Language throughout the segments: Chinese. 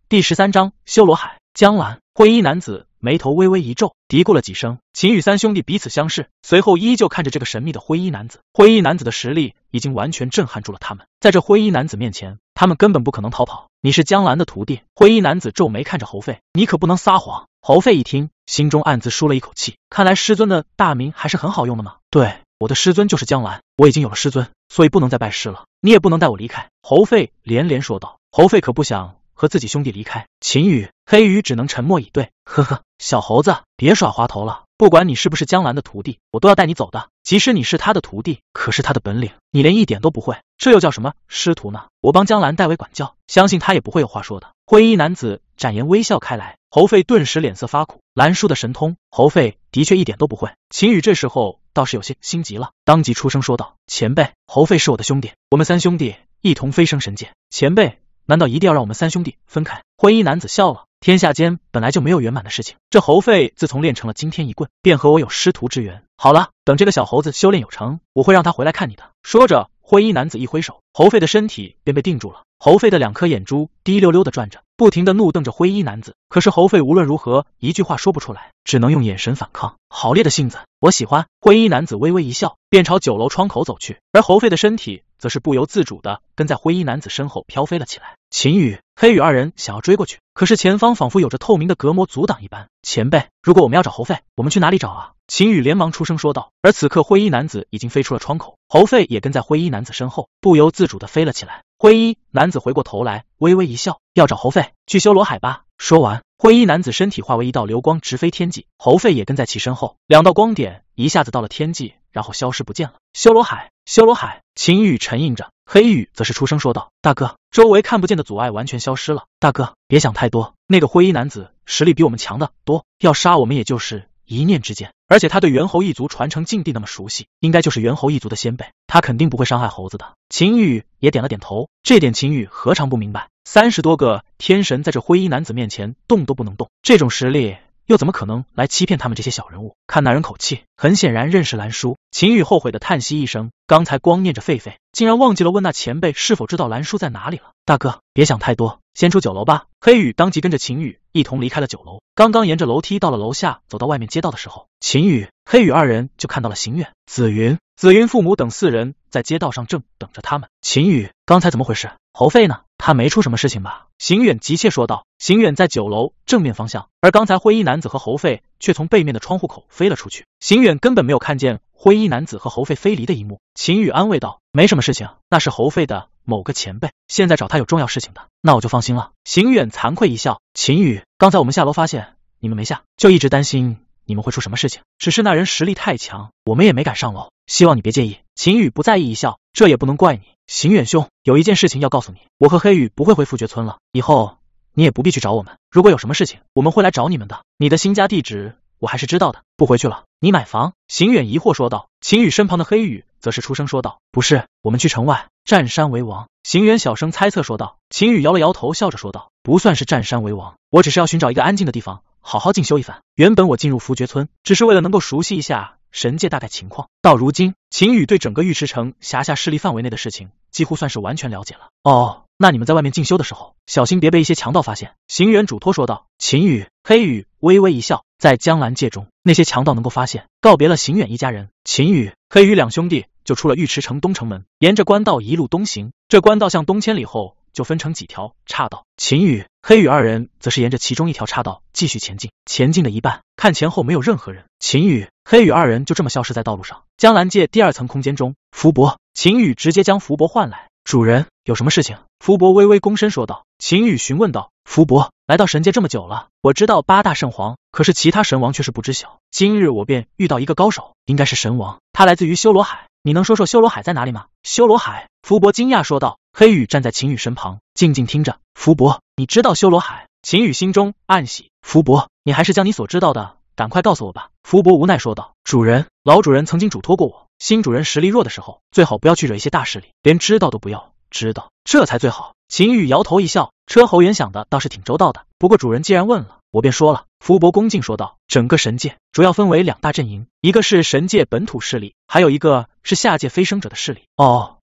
第13章修罗海。江兰灰衣男子眉头微微一皱，嘀咕了几声。秦羽三兄弟彼此相视，随后依旧看着这个神秘的灰衣男子。灰衣男子的实力已经完全震撼住了他们，在这灰衣男子面前，他们根本不可能逃跑。你是江兰的徒弟？灰衣男子皱眉看着侯费，你可不能撒谎。侯费一听，心中暗自舒了一口气，看来师尊的大名还是很好用的嘛。对，我的师尊就是江兰，我已经有了师尊，所以不能再拜师了。你也不能带我离开。侯费连连说道。侯费可不想和自己兄弟离开。秦羽、黑羽只能沉默以对。呵呵，小猴子，别耍滑头了。不管你是不是江兰的徒弟，我都要带你走的。即使你是他的徒弟，可是他的本领你连一点都不会，这又叫什么师徒呢？我帮江兰代为管教，相信他也不会有话说的。灰衣男子展颜微笑开来。侯费顿时脸色发苦，兰叔的神通，侯费的确一点都不会。秦羽这时候倒是有些心急了，当即出声说道：前辈，侯费是我的兄弟，我们三兄弟一同飞升神界，前辈难道一定要让我们三兄弟分开？灰衣男子笑了，天下间本来就没有圆满的事情，这侯费自从练成了惊天一棍，便和我有师徒之缘。好了，等这个小猴子修炼有成，我会让他回来看你的。说着，灰衣男子一挥手，侯费的身体便被定住了。侯费的两颗眼珠滴溜溜的转着，不停的怒瞪着灰衣男子。可是侯费无论如何一句话说不出来，只能用眼神反抗。好烈的性子，我喜欢。灰衣男子微微一笑，便朝酒楼窗口走去，而侯费的身体则是不由自主的跟在灰衣男子身后飘飞了起来。秦羽、黑羽二人想要追过去，可是前方仿佛有着透明的隔膜阻挡一般。前辈，如果我们要找侯费，我们去哪里找啊？秦羽连忙出声说道。而此刻灰衣男子已经飞出了窗口，侯费也跟在灰衣男子身后，不由自主的飞了起来。灰衣男子回过头来，微微一笑，要找侯费，去修罗海吧。说完，灰衣男子身体化为一道流光，直飞天际，侯费也跟在其身后，两道光点一下子到了天际，然后消失不见了。修罗海，修罗海！秦羽沉吟着，黑羽则是出声说道：大哥，周围看不见的阻碍完全消失了。大哥，别想太多，那个灰衣男子实力比我们强的多，要杀我们也就是一念之间，而且他对猿猴一族传承禁地那么熟悉，应该就是猿猴一族的先辈，他肯定不会伤害猴子的。秦羽也点了点头，这点秦羽何尝不明白，30多个天神在这灰衣男子面前动都不能动，这种实力又怎么可能来欺骗他们这些小人物？看那人口气，很显然认识兰叔。秦羽后悔的叹息一声，刚才光念着狒狒，竟然忘记了问那前辈是否知道兰叔在哪里了。大哥，别想太多，先出酒楼吧。黑羽当即跟着秦羽一同离开了酒楼，刚刚沿着楼梯到了楼下，走到外面街道的时候，秦羽、黑羽二人就看到了行远、紫云父母等4人在街道上正等着他们。秦羽，刚才怎么回事？侯费呢？他没出什么事情吧？行远急切说道。行远在酒楼正面方向，而刚才灰衣男子和侯费却从背面的窗户口飞了出去。行远根本没有看见灰衣男子和侯费飞离的一幕。秦羽安慰道：没什么事情，那是侯费的某个前辈，现在找他有重要事情的，那我就放心了。行远惭愧一笑：秦羽，刚才我们下楼发现你们没下，就一直担心你们会出什么事情，只是那人实力太强，我们也没敢上楼，希望你别介意。秦羽不在意一笑：这也不能怪你，行远兄，有一件事情要告诉你，我和黑羽不会回复决村了，以后你也不必去找我们，如果有什么事情，我们会来找你们的。你的新家地址我还是知道的，不回去了。你买房？行远疑惑说道。秦羽身旁的黑羽则是出声说道：不是，我们去城外占山为王。行远小声猜测说道。秦羽摇了摇头，笑着说道：不算是占山为王，我只是要寻找一个安静的地方好好进修一番。原本我进入福觉村只是为了能够熟悉一下神界大概情况，到如今秦羽对整个玉池城辖下势力范围内的事情几乎算是完全了解了。哦，那你们在外面进修的时候小心别被一些强盗发现。行远嘱托说道。秦羽、黑羽微微一笑，在江兰界中那些强盗能够发现。告别了行远一家人，秦羽、黑羽两兄弟就出了玉池城东城门，沿着官道一路东行。这官道向东千里后就分成几条岔道，秦羽、黑羽二人则是沿着其中一条岔道继续前进。前进的一半，看前后没有任何人，秦羽、黑羽二人就这么消失在道路上。江兰界第2层空间中，福伯，秦羽直接将福伯唤来。主人，有什么事情？福伯微微躬身说道。秦羽询问道。福伯，来到神界这么久了，我知道8大圣皇，可是其他神王却是不知晓。今日我便遇到一个高手，应该是神王，他来自于修罗海，你能说说修罗海在哪里吗？修罗海？福伯惊讶说道。黑羽站在秦羽身旁，静静听着。福伯，你知道修罗海？秦羽心中暗喜。福伯，你还是将你所知道的赶快告诉我吧。福伯无奈说道。主人，老主人曾经嘱托过我，新主人实力弱的时候，最好不要去惹一些大势力，连知道都不要，知道这才最好。秦羽摇头一笑，车侯元想的倒是挺周到的，不过主人既然问了，我便说了。福伯恭敬说道。整个神界主要分为2大阵营，一个是神界本土势力，还有一个是下界飞升者的势力。哦，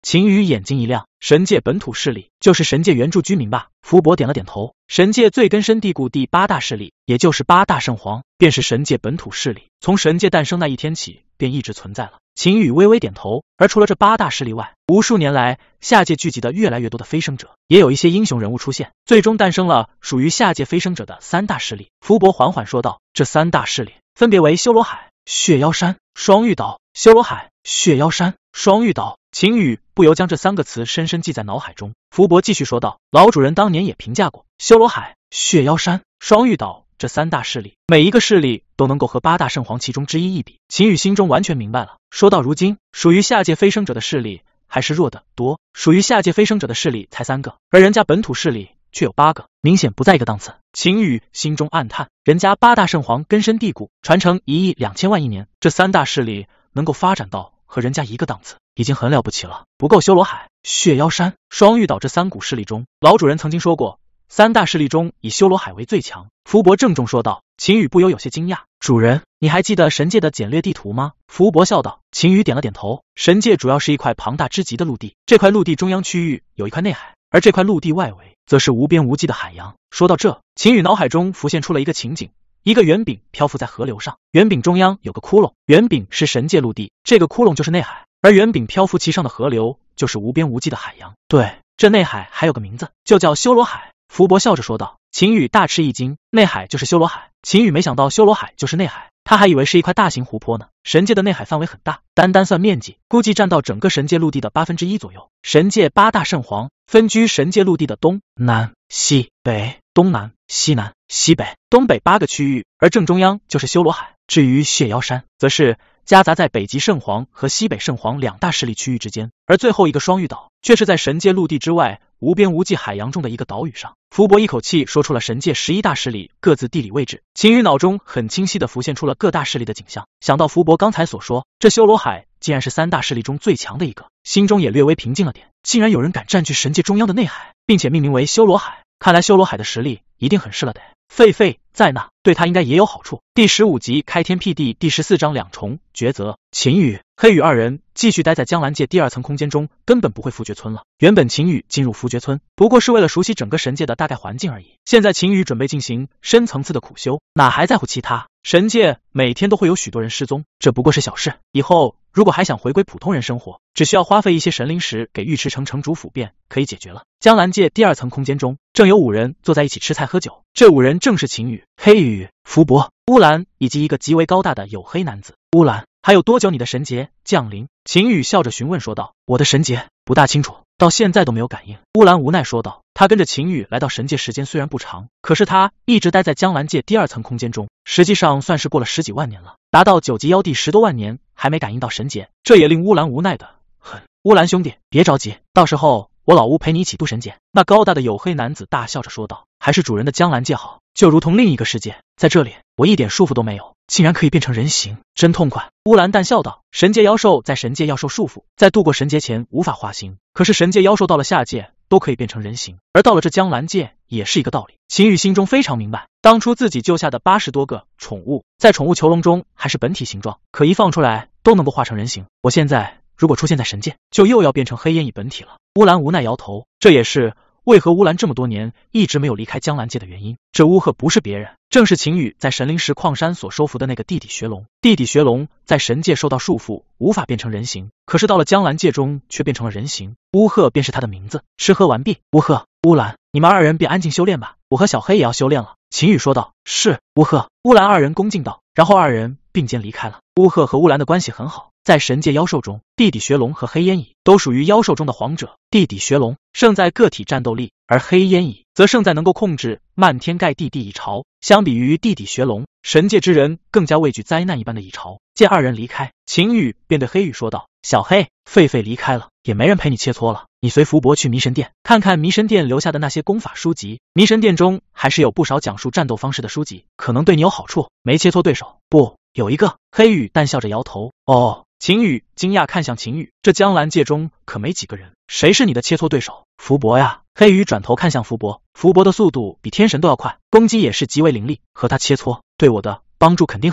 秦羽眼睛一亮，神界本土势力就是神界原住居民吧？福伯点了点头。神界最根深蒂固第8大势力，也就是8大圣皇，便是神界本土势力，从神界诞生那一天起，便一直存在了。秦羽微微点头。而除了这8大势力外，无数年来下界聚集的越来越多的飞升者，也有一些英雄人物出现，最终诞生了属于下界飞升者的3大势力。福伯缓缓说道，这3大势力分别为修罗海、血妖山、双玉岛。修罗海、血妖山、双玉岛。秦羽不由将这3个词深深记在脑海中。福伯继续说道，老主人当年也评价过修罗海、血妖山、双玉岛这3大势力，每一个势力都能够和8大圣皇其中之一比。秦羽心中完全明白了，说到如今，属于下界飞升者的势力还是弱得多，属于下界飞升者的势力才3个，而人家本土势力却有8个，明显不在一个档次。秦羽心中暗叹，人家8大圣皇根深蒂固，传承1亿2000万亿年，这3大势力能够发展到和人家一个档次，已经很了不起了。不够修罗海、血妖山、双玉岛这3股势力中，老主人曾经说过，3大势力中以修罗海为最强。福伯郑重说道。秦羽不由有些惊讶，主人，你还记得神界的简略地图吗？福伯笑道。秦羽点了点头。神界主要是一块庞大之极的陆地，这块陆地中央区域有一块内海，而这块陆地外围则是无边无际的海洋。说到这，秦羽脑海中浮现出了一个情景，一个圆饼漂浮在河流上，圆饼中央有个窟窿，圆饼是神界陆地，这个窟窿就是内海，而圆饼漂浮其上的河流就是无边无际的海洋。对，这内海还有个名字，就叫修罗海。福伯笑着说道。秦羽大吃一惊，内海就是修罗海。秦羽没想到修罗海就是内海，他还以为是一块大型湖泊呢。神界的内海范围很大，单算面积，估计占到整个神界陆地的1/8左右。神界8大圣皇分居神界陆地的东南西北，东南西南西北东北8个区域，而正中央就是修罗海。至于血妖山，则是夹杂在北极圣皇和西北圣皇2大势力区域之间，而最后一个双玉岛却是在神界陆地之外无边无际海洋中的一个岛屿上。福伯一口气说出了神界11大势力各自地理位置。秦羽脑中很清晰地浮现出了各大势力的景象，想到福伯刚才所说，这修罗海竟然是3大势力中最强的一个，心中也略微平静了点。竟然有人敢占据神界中央的内海，并且命名为修罗海，看来修罗海的实力一定很是了得。狒狒在那，对他应该也有好处。第15集开天辟地第14章两重抉择。秦羽、黑羽2人继续待在江兰界第2层空间中，根本不会伏决村了。原本秦羽进入伏决村不过是为了熟悉整个神界的大概环境而已，现在秦羽准备进行深层次的苦修，哪还在乎其他？神界每天都会有许多人失踪，这不过是小事。以后如果还想回归普通人生活，只需要花费一些神灵石给尉迟城城主府便可以解决了。江兰界第2层空间中，正有5人坐在一起吃菜喝酒，这5人正是秦羽、黑羽、福伯、乌兰以及一个极为高大的黝黑男子。乌兰，还有多久你的神劫降临？秦羽笑着询问说道。我的神劫不大清楚，到现在都没有感应。乌兰无奈说道。他跟着秦羽来到神界时间虽然不长，可是他一直待在江兰界第2层空间中，实际上算是过了10几万年了，达到9级妖帝10多万年还没感应到神劫，这也令乌兰无奈的很。乌兰兄弟，别着急，到时候我老乌陪你一起渡神劫。那高大的黝黑男子大笑着说道。还是主人的江兰界好，就如同另一个世界，在这里我一点束缚都没有，竟然可以变成人形，真痛快。乌兰淡笑道。神界妖兽在神界要受束缚，在度过神劫前无法化形，可是神界妖兽到了下界都可以变成人形，而到了这江兰界也是一个道理。秦羽心中非常明白，当初自己救下的80多个宠物，在宠物囚笼中还是本体形状，可一放出来都能够化成人形，我现在如果出现在神界，就又要变成黑烟蚁本体了。乌兰无奈摇头，这也是为何乌兰这么多年一直没有离开江兰界的原因。这乌鹤不是别人，正是秦羽在神灵石矿山所收服的那个地底穴龙。地底穴龙在神界受到束缚，无法变成人形，可是到了江兰界中却变成了人形。乌鹤便是他的名字。吃喝完毕，乌鹤、乌兰，你们2人便安静修炼吧，我和小黑也要修炼了。秦羽说道。是，乌鹤、乌兰2人恭敬道，然后2人并肩离开了。乌鹤和乌兰的关系很好，在神界妖兽中，地底穴龙和黑烟蚁都属于妖兽中的皇者。地底穴龙胜在个体战斗力，而黑烟蚁则胜在能够控制漫天盖地地蚁巢。相比于地底穴龙，神界之人更加畏惧灾难一般的蚁巢。见2人离开，秦羽便对黑羽说道。小黑，狒狒离开了，也没人陪你切磋了，你随福伯去迷神殿，看看迷神殿留下的那些功法书籍，迷神殿中还是有不少讲述战斗方式的书籍，可能对你有好处。没切磋对手？不，有一个。黑羽淡笑着摇头。哦。秦羽惊讶看向秦羽，这江兰界中可没几个人，谁是你的切磋对手？福伯呀。黑羽转头看向福伯，福伯的速度比天神都要快，攻击也是极为凌厉，和他切磋对我的帮助肯定很大。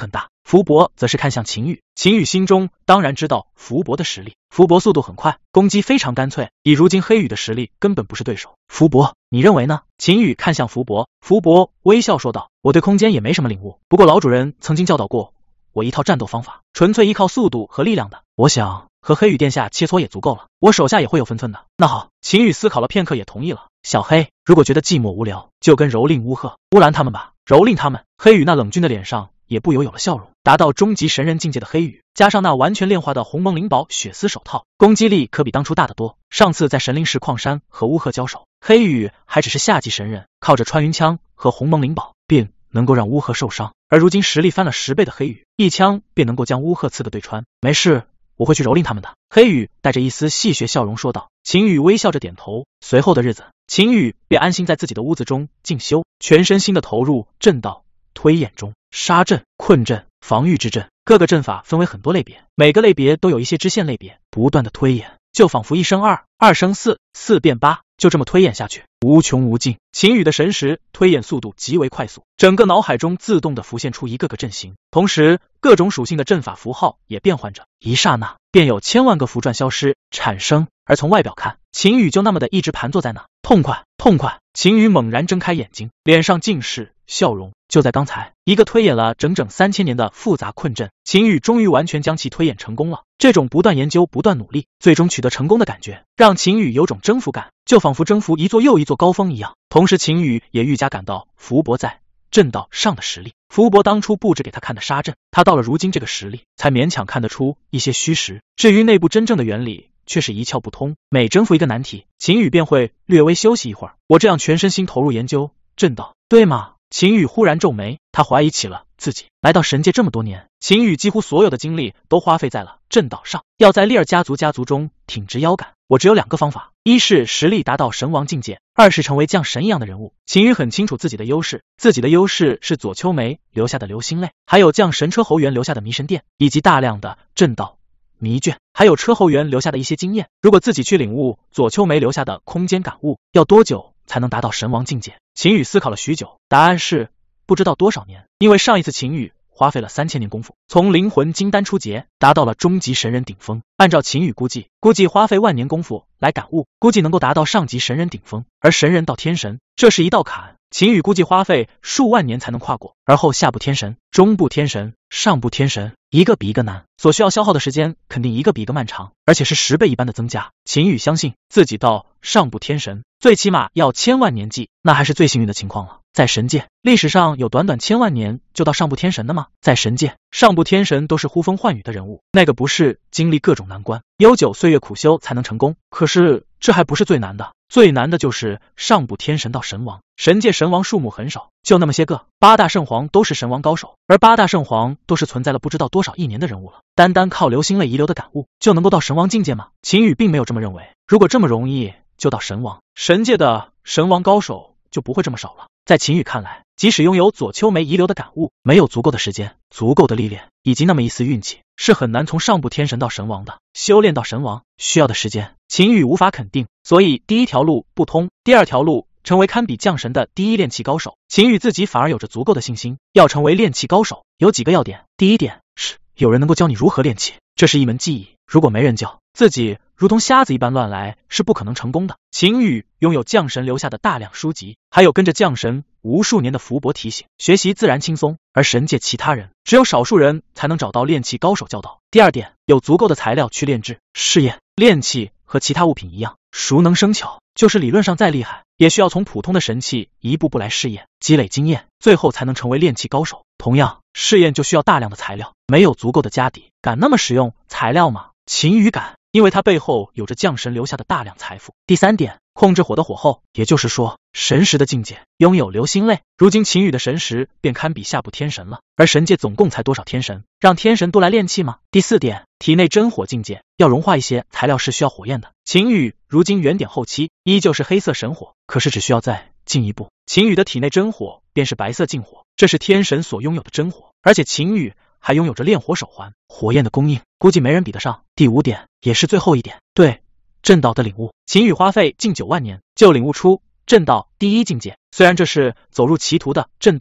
福伯则是看向秦羽，秦羽心中当然知道福伯的实力。福伯速度很快，攻击非常干脆，以如今黑羽的实力根本不是对手。福伯，你认为呢？秦羽看向福伯，福伯微笑说道：我对空间也没什么领悟，不过老主人曾经教导过我一套战斗方法，纯粹依靠速度和力量的，我想和黑羽殿下切磋也足够了，我手下也会有分寸的。那好，秦羽思考了片刻也同意了。小黑，如果觉得寂寞无聊，就跟蹂躏乌鹤、乌兰他们吧。蹂躏他们？黑羽那冷峻的脸上也不由有了笑容。达到终极神人境界的黑羽，加上那完全炼化的鸿蒙灵宝血丝手套，攻击力可比当初大得多。上次在神灵石矿山和乌鹤交手，黑羽还只是下级神人，靠着穿云枪和鸿蒙灵宝便能够让乌鹤受伤，而如今实力翻了10倍的黑羽，一枪便能够将乌鹤刺个对穿。没事，我会去蹂躏他们的。黑羽带着一丝戏谑笑容说道。秦羽微笑着点头。随后的日子，秦羽便安心在自己的屋子中静修，全身心的投入阵道推演中。杀阵、困阵、防御之阵，各个阵法分为很多类别，每个类别都有一些支线类别，不断的推演，就仿佛1生2， 2生4， 4变8，就这么推演下去，无穷无尽。秦羽的神识推演速度极为快速，整个脑海中自动的浮现出一个个阵型，同时各种属性的阵法符号也变换着，一刹那便有千万个符篆消失产生。而从外表看，秦羽就那么的一直盘坐在那，痛快痛快。秦羽猛然睁开眼睛，脸上尽是笑容。就在刚才，一个推演了整整3000年的复杂困阵，秦羽终于完全将其推演成功了。这种不断研究、不断努力，最终取得成功的感觉，让秦羽有种征服感，就仿佛征服一座又一座高峰一样。同时，秦羽也愈加感到福伯在阵道上的实力。福伯当初布置给他看的杀阵，他到了如今这个实力，才勉强看得出一些虚实。至于内部真正的原理，却是一窍不通。每征服一个难题，秦羽便会略微休息一会儿。我这样全身心投入研究阵道，对吗？秦羽忽然皱眉，他怀疑起了自己。来到神界这么多年，秦羽几乎所有的精力都花费在了阵道上，要在利尔家族中挺直腰杆。我只有2个方法，一是实力达到神王境界，二是成为像神一样的人物。秦羽很清楚自己的优势，是左丘梅留下的流星泪，还有将神车侯元留下的迷神殿，以及大量的阵道迷卷，还有车侯元留下的一些经验。如果自己去领悟左丘梅留下的空间感悟，要多久才能达到神王境界？秦羽思考了许久，答案是不知道多少年，因为上一次秦羽花费了3000年功夫，从灵魂金丹出劫，达到了终极神人顶峰。按照秦羽估计花费万年功夫来感悟，估计能够达到上级神人顶峰，而神人到天神，这是一道坎。秦羽估计花费数万年才能跨过，而后下部天神、中部天神、上部天神，一个比一个难，所需要消耗的时间肯定一个比一个漫长，而且是10倍一般的增加。秦羽相信自己到上部天神最起码要1000万年计，那还是最幸运的情况了。在神界，历史上有短短1000万年就到上部天神的吗？在神界，上部天神都是呼风唤雨的人物，那个不是经历各种难关、悠久岁月苦修才能成功。可是这还不是最难的，最难的就是上部天神到神王。神界神王数目很少，就那么些个，8大圣皇都是神王高手，而8大圣皇都是存在了不知道多少亿年的人物了。单单靠流星泪遗留的感悟，就能够到神王境界吗？秦羽并没有这么认为。如果这么容易就到神王，神界的神王高手就不会这么少了。在秦羽看来，即使拥有左丘梅遗留的感悟，没有足够的时间、足够的历练，以及那么一丝运气，是很难从上部天神到神王的。修炼到神王需要的时间，秦羽无法肯定，所以第一条路不通，第二条路成为堪比降神的第一炼气高手，秦羽自己反而有着足够的信心。要成为炼气高手，有几个要点。第一点是有人能够教你如何炼气，这是一门技艺，如果没人教，自己如同瞎子一般乱来是不可能成功的。秦羽拥有降神留下的大量书籍，还有跟着降神无数年的福伯提醒，学习自然轻松，而神界其他人只有少数人才能找到炼气高手教导。第二点，有足够的材料去炼制试验。炼气和其他物品一样，熟能生巧，就是理论上再厉害，也需要从普通的神器一步步来试验，积累经验，最后才能成为炼气高手。同样，试验就需要大量的材料，没有足够的家底，敢那么使用材料吗？秦羽敢，因为他背后有着降神留下的大量财富。第三点，控制火的火候，也就是说神识的境界，拥有流星泪。如今秦羽的神识便堪比下部天神了，而神界总共才多少天神，让天神多来炼气吗？第四点，体内真火境界，要融化一些材料是需要火焰的。秦羽如今原点后期依旧是黑色神火，可是只需要再进一步，秦羽的体内真火便是白色净火，这是天神所拥有的真火，而且秦羽还拥有着炼火手环，火焰的供应估计没人比得上。第五点，也是最后一点，对阵道的领悟。秦羽花费近9万年就领悟出阵道第一境界，虽然这是走入歧途的阵道第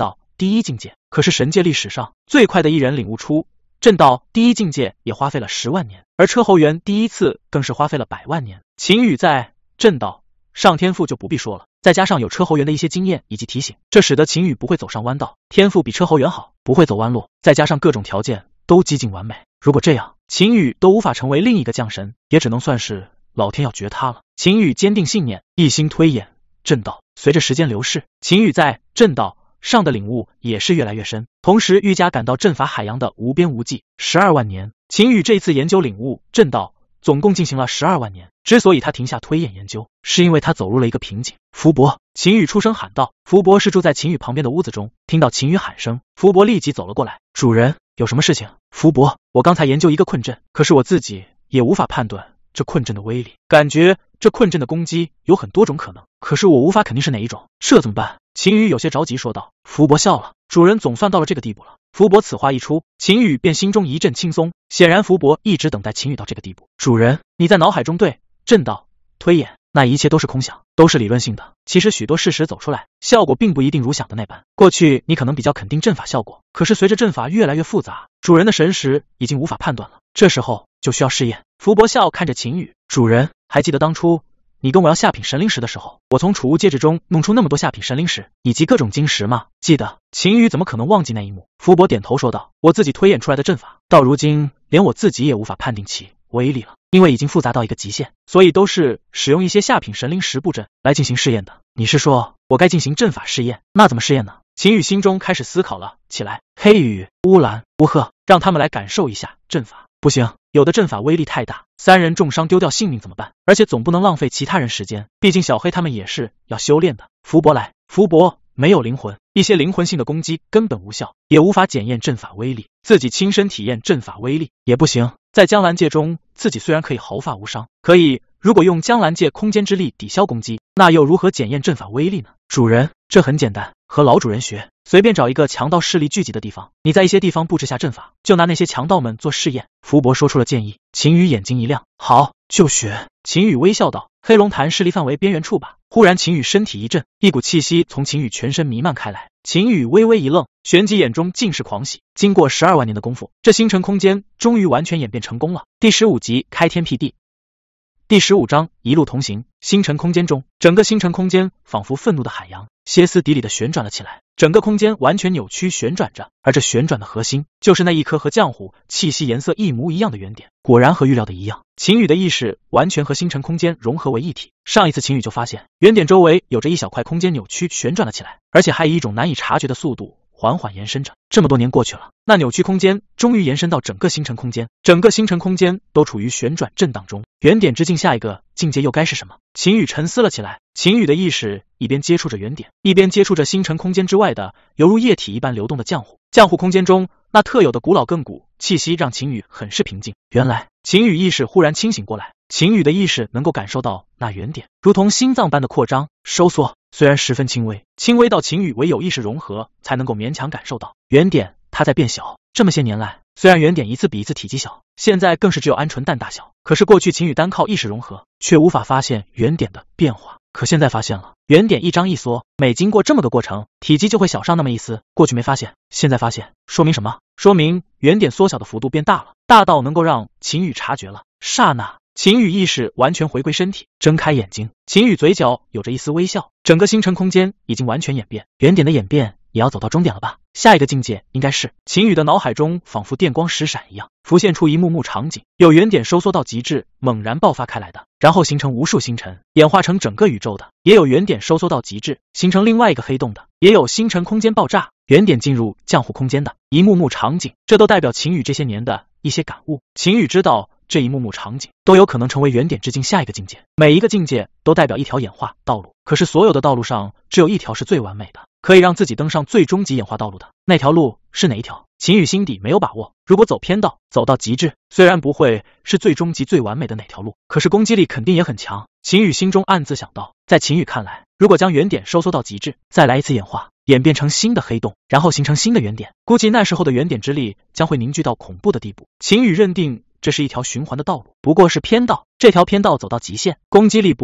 第一境界，可是神界历史上最快的一人领悟出正道第一境界也花费了10万年，而车侯元第一次更是花费了100万年。秦羽在正道上天赋就不必说了，再加上有车侯元的一些经验以及提醒，这使得秦羽不会走上弯道，天赋比车侯元好，不会走弯路，再加上各种条件都几近完美。如果这样，秦羽都无法成为另一个降神，也只能算是老天要绝他了。秦羽坚定信念，一心推演正道。随着时间流逝，秦羽在正道上的领悟也是越来越深，同时愈加感到阵法海洋的无边无际。12万年，秦羽这次研究领悟正道总共进行了12万年。之所以他停下推演研究，是因为他走入了一个瓶颈。福伯，秦羽出声喊道。福伯是住在秦羽旁边的屋子中，听到秦羽喊声，福伯立即走了过来。主人，有什么事情？福伯，我刚才研究一个困阵，可是我自己也无法判断这困阵的威力，感觉这困阵的攻击有很多种可能，可是我无法肯定是哪一种，这怎么办？秦羽有些着急说道。福伯笑了，主人总算到了这个地步了。福伯此话一出，秦羽便心中一阵轻松，显然福伯一直等待秦羽到这个地步。主人，你在脑海中对正道推演，那一切都是空想，都是理论性的，其实许多事实走出来，效果并不一定如想的那般。过去你可能比较肯定阵法效果，可是随着阵法越来越复杂，主人的神识已经无法判断了，这时候就需要试验。福伯笑看着秦羽，主人，还记得当初你跟我要下品神灵石的时候，我从储物戒指中弄出那么多下品神灵石以及各种晶石吗？记得。秦羽怎么可能忘记那一幕？福伯点头说道，我自己推演出来的阵法，到如今连我自己也无法判定其威力了，因为已经复杂到一个极限，所以都是使用一些下品神灵石布阵来进行试验的。你是说我该进行阵法试验？那怎么试验呢？秦羽心中开始思考了起来。黑羽、乌兰、乌鹤，让他们来感受一下阵法。不行，有的阵法威力太大，3人重伤丢掉性命怎么办？而且总不能浪费其他人时间，毕竟小黑他们也是要修炼的。福伯来，福伯没有灵魂，一些灵魂性的攻击根本无效，也无法检验阵法威力，自己亲身体验阵法威力也不行。在江兰界中，自己虽然可以毫发无伤，可以如果用江兰界空间之力抵消攻击，那又如何检验阵法威力呢？主人，这很简单，和老主人学，随便找一个强盗势力聚集的地方，你在一些地方布置下阵法，就拿那些强盗们做试验。福伯说出了建议。秦羽眼睛一亮，好，就学。秦羽微笑道，黑龙潭势力范围边缘处吧。忽然秦羽身体一震，一股气息从秦羽全身弥漫开来。秦羽微微一愣，旋即眼中尽是狂喜。经过12万年的功夫，这星辰空间终于完全演变成功了。第15集开天辟地。第15章一路同行。星辰空间中，整个星辰空间仿佛愤怒的海洋，歇斯底里的旋转了起来，整个空间完全扭曲旋转着，而这旋转的核心就是那一颗和浆糊气息颜色一模一样的原点。果然和预料的一样，秦羽的意识完全和星辰空间融合为一体。上一次秦羽就发现原点周围有着一小块空间扭曲旋转了起来，而且还以一种难以察觉的速度缓缓延伸着。这么多年过去了，那扭曲空间终于延伸到整个星辰空间，整个星辰空间都处于旋转震荡中。原点之境下一个境界又该是什么？秦羽沉思了起来。秦羽的意识一边接触着原点，一边接触着星辰空间之外的犹如液体一般流动的浆糊。浆糊空间中那特有的古老亘古气息让秦羽很是平静。原来秦羽意识忽然清醒过来，秦羽的意识能够感受到那原点如同心脏般的扩张收缩，虽然十分轻微，轻微到秦羽唯有意识融合才能够勉强感受到。原点它在变小，这么些年来，虽然原点一次比一次体积小，现在更是只有鹌鹑蛋大小，可是过去秦羽单靠意识融合却无法发现原点的变化，可现在发现了。原点一张一缩，每经过这么个过程，体积就会小上那么一丝，过去没发现，现在发现，说明什么？说明原点缩小的幅度变大了，大到能够让秦羽察觉了。刹那秦羽意识完全回归身体，睁开眼睛，秦羽嘴角有着一丝微笑。整个星辰空间已经完全演变，原点的演变也要走到终点了吧？下一个境界应该是……秦羽的脑海中仿佛电光石闪一样，浮现出一幕幕场景，有原点收缩到极致猛然爆发开来的，然后形成无数星辰，演化成整个宇宙的，也有原点收缩到极致形成另外一个黑洞的，也有星辰空间爆炸，原点进入浆糊空间的，一幕幕场景，这都代表秦羽这些年的一些感悟。秦羽知道这一幕幕场景都有可能成为原点之境下一个境界，每一个境界都代表一条演化道路，可是所有的道路上只有一条是最完美的，可以让自己登上最终极演化道路的，那条路是哪一条？秦羽心底没有把握，如果走偏道，走到极致，虽然不会是最终极最完美的哪条路，可是攻击力肯定也很强。秦羽心中暗自想到，在秦羽看来，如果将原点收缩到极致，再来一次演化，演变成新的黑洞，然后形成新的原点，估计那时候的原点之力将会凝聚到恐怖的地步。秦羽认定这是一条循环的道路，不过是偏道，这条偏道走到极限，攻击力不会弱，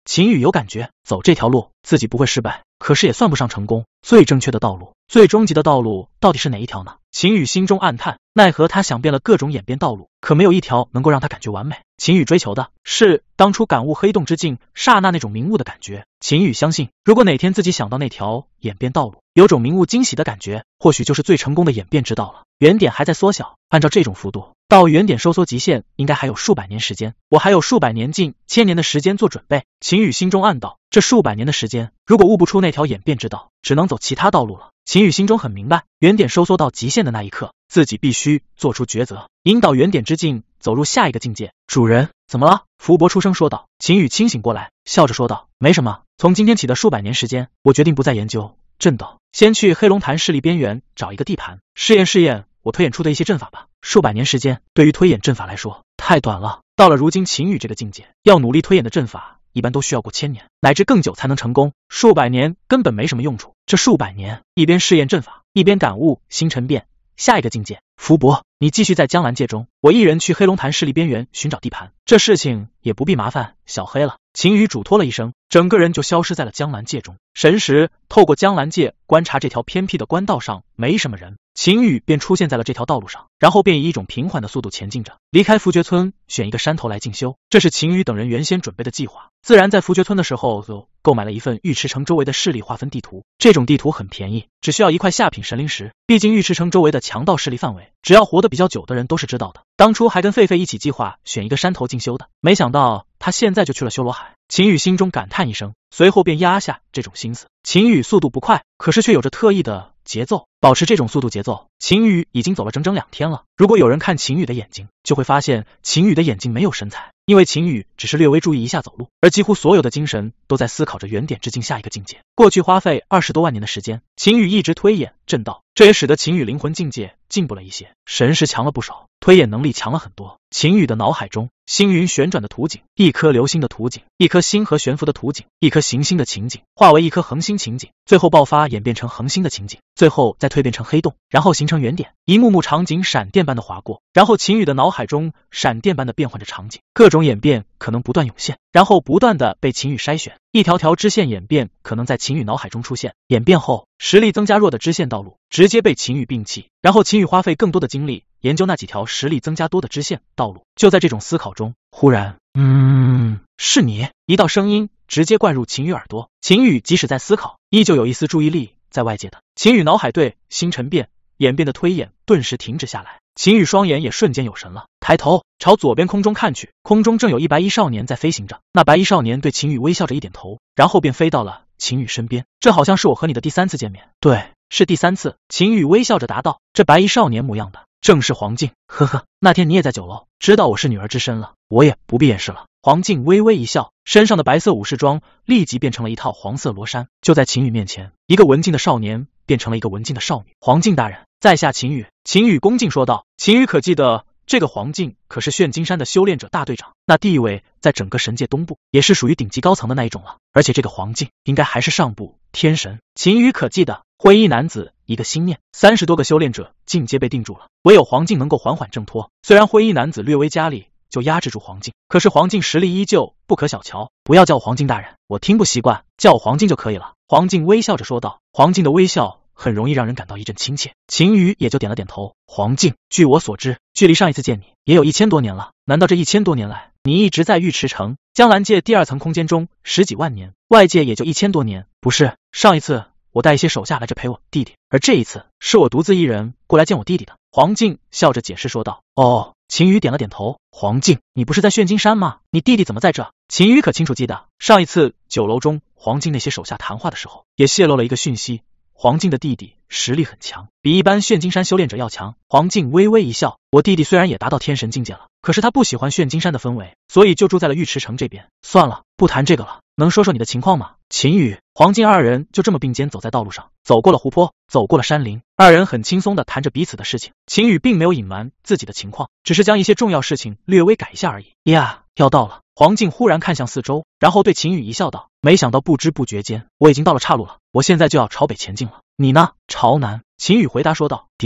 秦宇有感觉，走这条路自己不会失败，可是也算不上成功。最正确的道路，最终极的道路到底是哪一条呢？秦宇心中暗叹，奈何他想遍了各种演变道路，可没有一条能够让他感觉完美。秦宇追求的是当初感悟黑洞之境刹那那种明悟的感觉。秦宇相信，如果哪天自己想到那条演变道路，有种明悟惊喜的感觉，或许就是最成功的演变之道了。原点还在缩小，按照这种幅度，到原点收缩极限应该还有数百年时间，我还有数百年近千年的时间做准备。秦宇心中暗道，这数百年的时间，如果悟不出那条演变之道，只能走其他道路了。秦宇心中很明白，原点收缩到极限的那一刻，自己必须做出抉择，引导原点之境走入下一个境界。主人，怎么了？福伯出声说道。秦宇清醒过来，笑着说道，没什么，从今天起的数百年时间，我决定不再研究阵斗，先去黑龙潭势力边缘找一个地盘，试验试验我推演出的一些阵法吧。数百年时间对于推演阵法来说太短了，到了如今秦宇这个境界，要努力推演的阵法一般都需要过1000年乃至更久才能成功，数百年根本没什么用处。这数百年一边试验阵法，一边感悟星辰变下一个境界。福伯，你继续在江兰界中，我一人去黑龙潭势力边缘寻找地盘，这事情也不必麻烦小黑了。秦宇嘱托了一声，整个人就消失在了江兰界中。神识透过江兰界观察这条偏僻的官道上没什么人，秦宇便出现在了这条道路上，然后便以一种平缓的速度前进着，离开福觉村，选一个山头来进修。这是秦宇等人原先准备的计划，自然在福觉村的时候就购买了一份玉池城周围的势力划分地图。这种地图很便宜，只需要1块下品神灵石，毕竟玉池城周围的强盗势力范围，只要活得比较久的人都是知道的。当初还跟狒狒一起计划选一个山头进修的，没想到他现在就去了修罗海。秦宇心中感叹一声，随后便压下这种心思。秦宇速度不快，可是却有着特异的节奏，保持这种速度节奏，秦宇已经走了整整2天了。如果有人看秦宇的眼睛，就会发现秦宇的眼睛没有神采，因为秦宇只是略微注意一下走路，而几乎所有的精神都在思考着原点之境下一个境界。过去花费20多万年的时间，秦宇一直推演阵道，这也使得秦宇灵魂境界进步了一些，神识强了不少，推演能力强了很多。秦宇的脑海中，星云旋转的图景，一颗流星的图景，一颗星河悬浮的图景，一颗行星的情景，化为一颗恒星情景，最后爆发演变成恒星的情景，最后再蜕变成黑洞，然后形成原点。一幕幕场景闪电般的划过，然后秦宇的脑海中闪电般的变换着场景，各种演变可能不断涌现，然后不断的被秦宇筛选，一条条支线演变可能在秦宇脑海中出现，演变后实力增加弱的支线道路直接被秦宇摒弃，然后秦宇花费更多的精力研究那几条实力增加多的支线道路。就在这种思考中，忽然是你，一道声音直接灌入秦宇耳朵。秦宇即使在思考，依旧有一丝注意力在外界的。秦宇脑海对星辰变演变的推演顿时停止下来，秦宇双眼也瞬间有神了，抬头朝左边空中看去，空中正有一白衣少年在飞行着。那白衣少年对秦宇微笑着一点头，然后便飞到了秦宇身边。这好像是我和你的第3次见面。对，是第3次。秦宇微笑着答道。这白衣少年模样的正是黄静。呵呵，那天你也在酒楼，知道我是女儿之身了，我也不必掩饰了。黄静微微一笑，身上的白色武士装立即变成了一套黄色罗衫，就在秦宇面前，一个文静的少年变成了一个文静的少女。黄静大人，在下秦宇。秦宇恭敬说道。秦宇可记得这个黄静可是炫金山的修炼者大队长，那地位在整个神界东部也是属于顶级高层的那一种了，而且这个黄静应该还是上部天神。秦宇可记得灰衣男子一个心念，30多个修炼者尽皆被定住了，唯有黄静能够缓缓挣脱。虽然灰衣男子略微加力就压制住黄静，可是黄静实力依旧不可小瞧。不要叫我黄静大人，我听不习惯，叫我黄静就可以了。黄静微笑着说道。黄静的微笑很容易让人感到一阵亲切，秦宇也就点了点头。黄静，据我所知，距离上一次见你也有1000多年了，难道这1000多年来你一直在玉池城江兰界第2层空间中10几万年，外界也就1000多年？不是，上一次我带一些手下来这陪我弟弟，而这一次是我独自一人过来见我弟弟的。黄静笑着解释说道。哦，秦宇点了点头。黄静，你不是在炫金山吗？你弟弟怎么在这？秦宇可清楚记得，上一次酒楼中黄静那些手下谈话的时候，也泄露了一个讯息，黄静的弟弟实力很强，比一般炫金山修炼者要强。黄静微微一笑，我弟弟虽然也达到天神境界了，可是他不喜欢炫金山的氛围，所以就住在了玉池城这边。算了，不谈这个了，能说说你的情况吗？秦宇、黄静2人就这么并肩走在道路上，走过了湖泊，走过了山林，2人很轻松地谈着彼此的事情。秦宇并没有隐瞒自己的情况，只是将一些重要事情略微改一下而已。呀，要到了。黄静忽然看向四周，然后对秦宇一笑道，没想到不知不觉间我已经到了岔路了，我现在就要朝北前进了，你呢？朝南。秦宇回答说道。的确，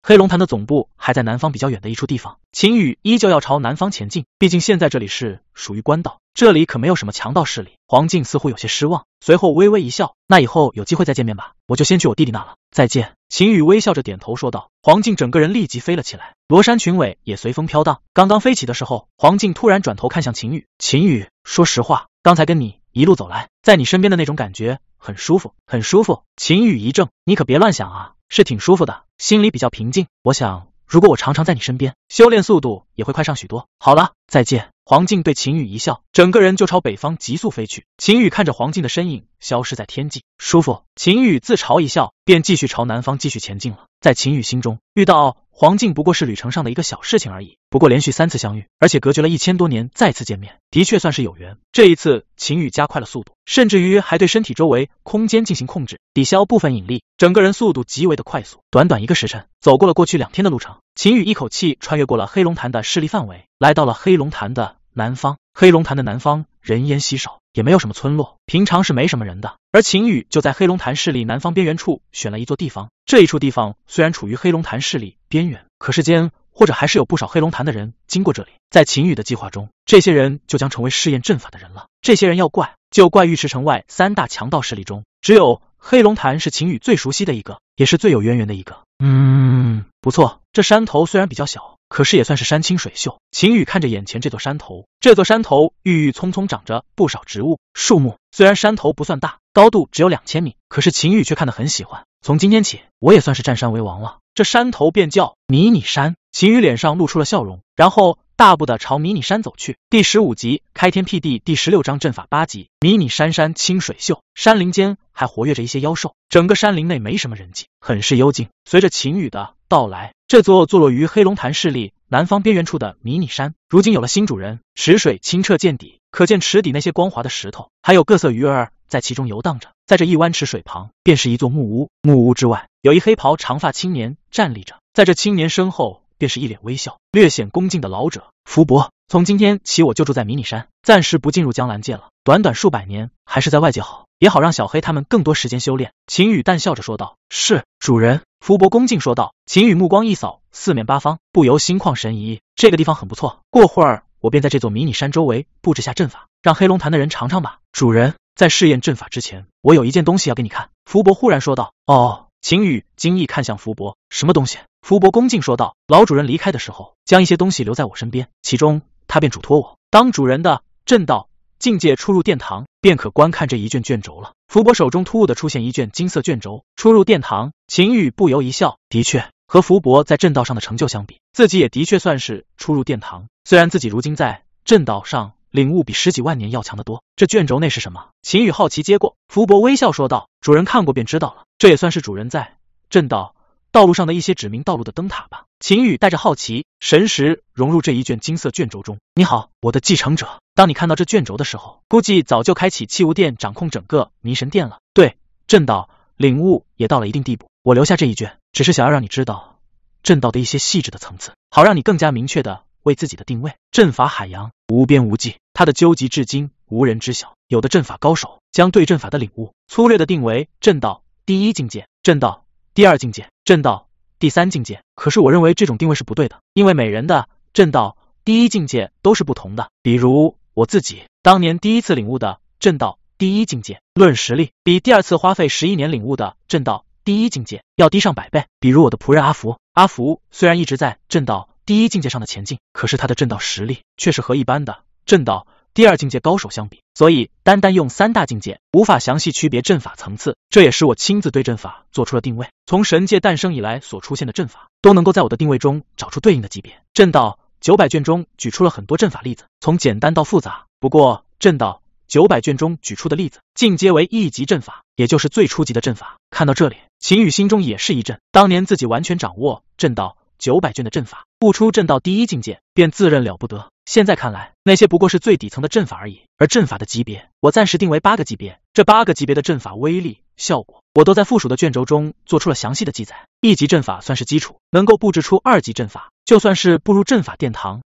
黑龙潭的总部还在南方比较远的一处地方，秦羽依旧要朝南方前进，毕竟现在这里是属于官道，这里可没有什么强盗势力。黄静似乎有些失望，随后微微一笑，那以后有机会再见面吧，我就先去我弟弟那了，再见。秦羽微笑着点头说道。黄静整个人立即飞了起来，罗衫裙尾也随风飘荡。刚刚飞起的时候，黄静突然转头看向秦羽，秦羽，说实话，刚才跟你一路走来，在你身边的那种感觉很舒服，很舒服。秦羽一怔，你可别乱想啊，是挺舒服的，心里比较平静。我想如果我常常在你身边，修炼速度也会快上许多。好了，再见。黄静对秦羽一笑，整个人就朝北方急速飞去。秦羽看着黄静的身影消失在天际，舒服。秦羽自嘲一笑，便继续朝南方继续前进了。在秦羽心中，遇到黄静不过是旅程上的一个小事情而已，不过连续3次相遇，而且隔绝了1000多年再次见面，的确算是有缘。这一次秦羽加快了速度，甚至于还对身体周围空间进行控制，抵消部分引力，整个人速度极为的快速。短短1个时辰，走过了过去2天的路程，秦羽一口气穿越过了黑龙潭的势力范围，来到了黑龙潭的南方。黑龙潭的南方人烟稀少，也没有什么村落，平常是没什么人的。而秦羽就在黑龙潭势力南方边缘处选了一座地方，这一处地方虽然处于黑龙潭势力边缘，可是间或者还是有不少黑龙潭的人经过这里。在秦羽的计划中，这些人就将成为试验阵法的人了。这些人要怪，就怪尉迟城外3大强盗势力中，只有黑龙潭是秦羽最熟悉的一个，也是最有渊源的一个。不错，这山头虽然比较小，可是也算是山清水秀。秦羽看着眼前这座山头，这座山头郁郁葱葱长着不少植物树木，虽然山头不算大，高度只有2000米，可是秦羽却看得很喜欢。从今天起，我也算是占山为王了。这山头便叫迷你山。秦羽脸上露出了笑容，然后大步的朝迷你山走去。第15集开天辟地第16章阵法8级。迷你山山清水秀，山林间还活跃着一些妖兽，整个山林内没什么人迹，很是幽静。随着秦羽的到来，这座坐落于黑龙潭势力南方边缘处的迷你山，如今有了新主人。池水清澈见底，可见池底那些光滑的石头，还有各色鱼儿在其中游荡着。在这一湾池水旁，便是一座木屋，木屋之外有一黑袍长发青年站立着，在这青年身后便是一脸微笑、略显恭敬的老者福伯。从今天起，我就住在迷你山，暂时不进入江兰界了。短短数百年，还是在外界好，也好让小黑他们更多时间修炼。秦羽淡笑着说道：“是，主人。”福伯恭敬说道。秦羽目光一扫，四面八方，不由心旷神怡。这个地方很不错，过会儿我便在这座迷你山周围布置下阵法，让黑龙潭的人尝尝吧。主人，在试验阵法之前，我有一件东西要给你看。福伯忽然说道。哦。秦羽惊异看向福伯，什么东西？福伯恭敬说道：“老主人离开的时候，将一些东西留在我身边，其中他便嘱托我，当主人的正道境界出入殿堂，便可观看这一卷卷轴了。”福伯手中突兀的出现一卷金色卷轴，出入殿堂。秦羽不由一笑，的确，和福伯在正道上的成就相比，自己也的确算是出入殿堂。虽然自己如今在正道上领悟比10几万年要强得多。这卷轴内是什么？秦羽好奇接过。福伯微笑说道：“主人看过便知道了，这也算是主人在正道道路上的一些指明道路的灯塔吧。”秦羽带着好奇神识融入这一卷金色卷轴中。你好，我的继承者。当你看到这卷轴的时候，估计早就开启器物殿掌控整个迷神殿了。对，正道领悟也到了一定地步。我留下这一卷，只是想要让你知道正道的一些细致的层次，好让你更加明确的为自己的定位。阵法海洋无边无际，它的究极至今无人知晓。有的阵法高手将对阵法的领悟粗略的定为正道第1境界、正道第2境界、正道第3境界。可是我认为这种定位是不对的，因为每人的正道第1境界都是不同的。比如我自己当年第1次领悟的正道第1境界，论实力比第2次花费11年领悟的正道第1境界要低上100倍。比如我的仆人阿福，阿福虽然一直在正道第1境界上的前进，可是他的正道实力却是和一般的正道第2境界高手相比，所以单单用3大境界无法详细区别阵法层次。这也是我亲自对阵法做出了定位，从神界诞生以来所出现的阵法都能够在我的定位中找出对应的级别。正道900卷中举出了很多阵法例子，从简单到复杂，不过正道900卷中举出的例子进阶为1级阵法，也就是最初级的阵法。看到这里，秦羽心中也是一震，当年自己完全掌握正道900卷的阵法，悟出正道第1境界，便自认了不得。现在看来，那些不过是最底层的阵法而已。而阵法的级别，我暂时定为8个级别。这8个级别的阵法威力、效果，我都在附属的卷轴中做出了详细的记载。1级阵法算是基础，能够布置出2级阵法，就算是步入阵法殿堂，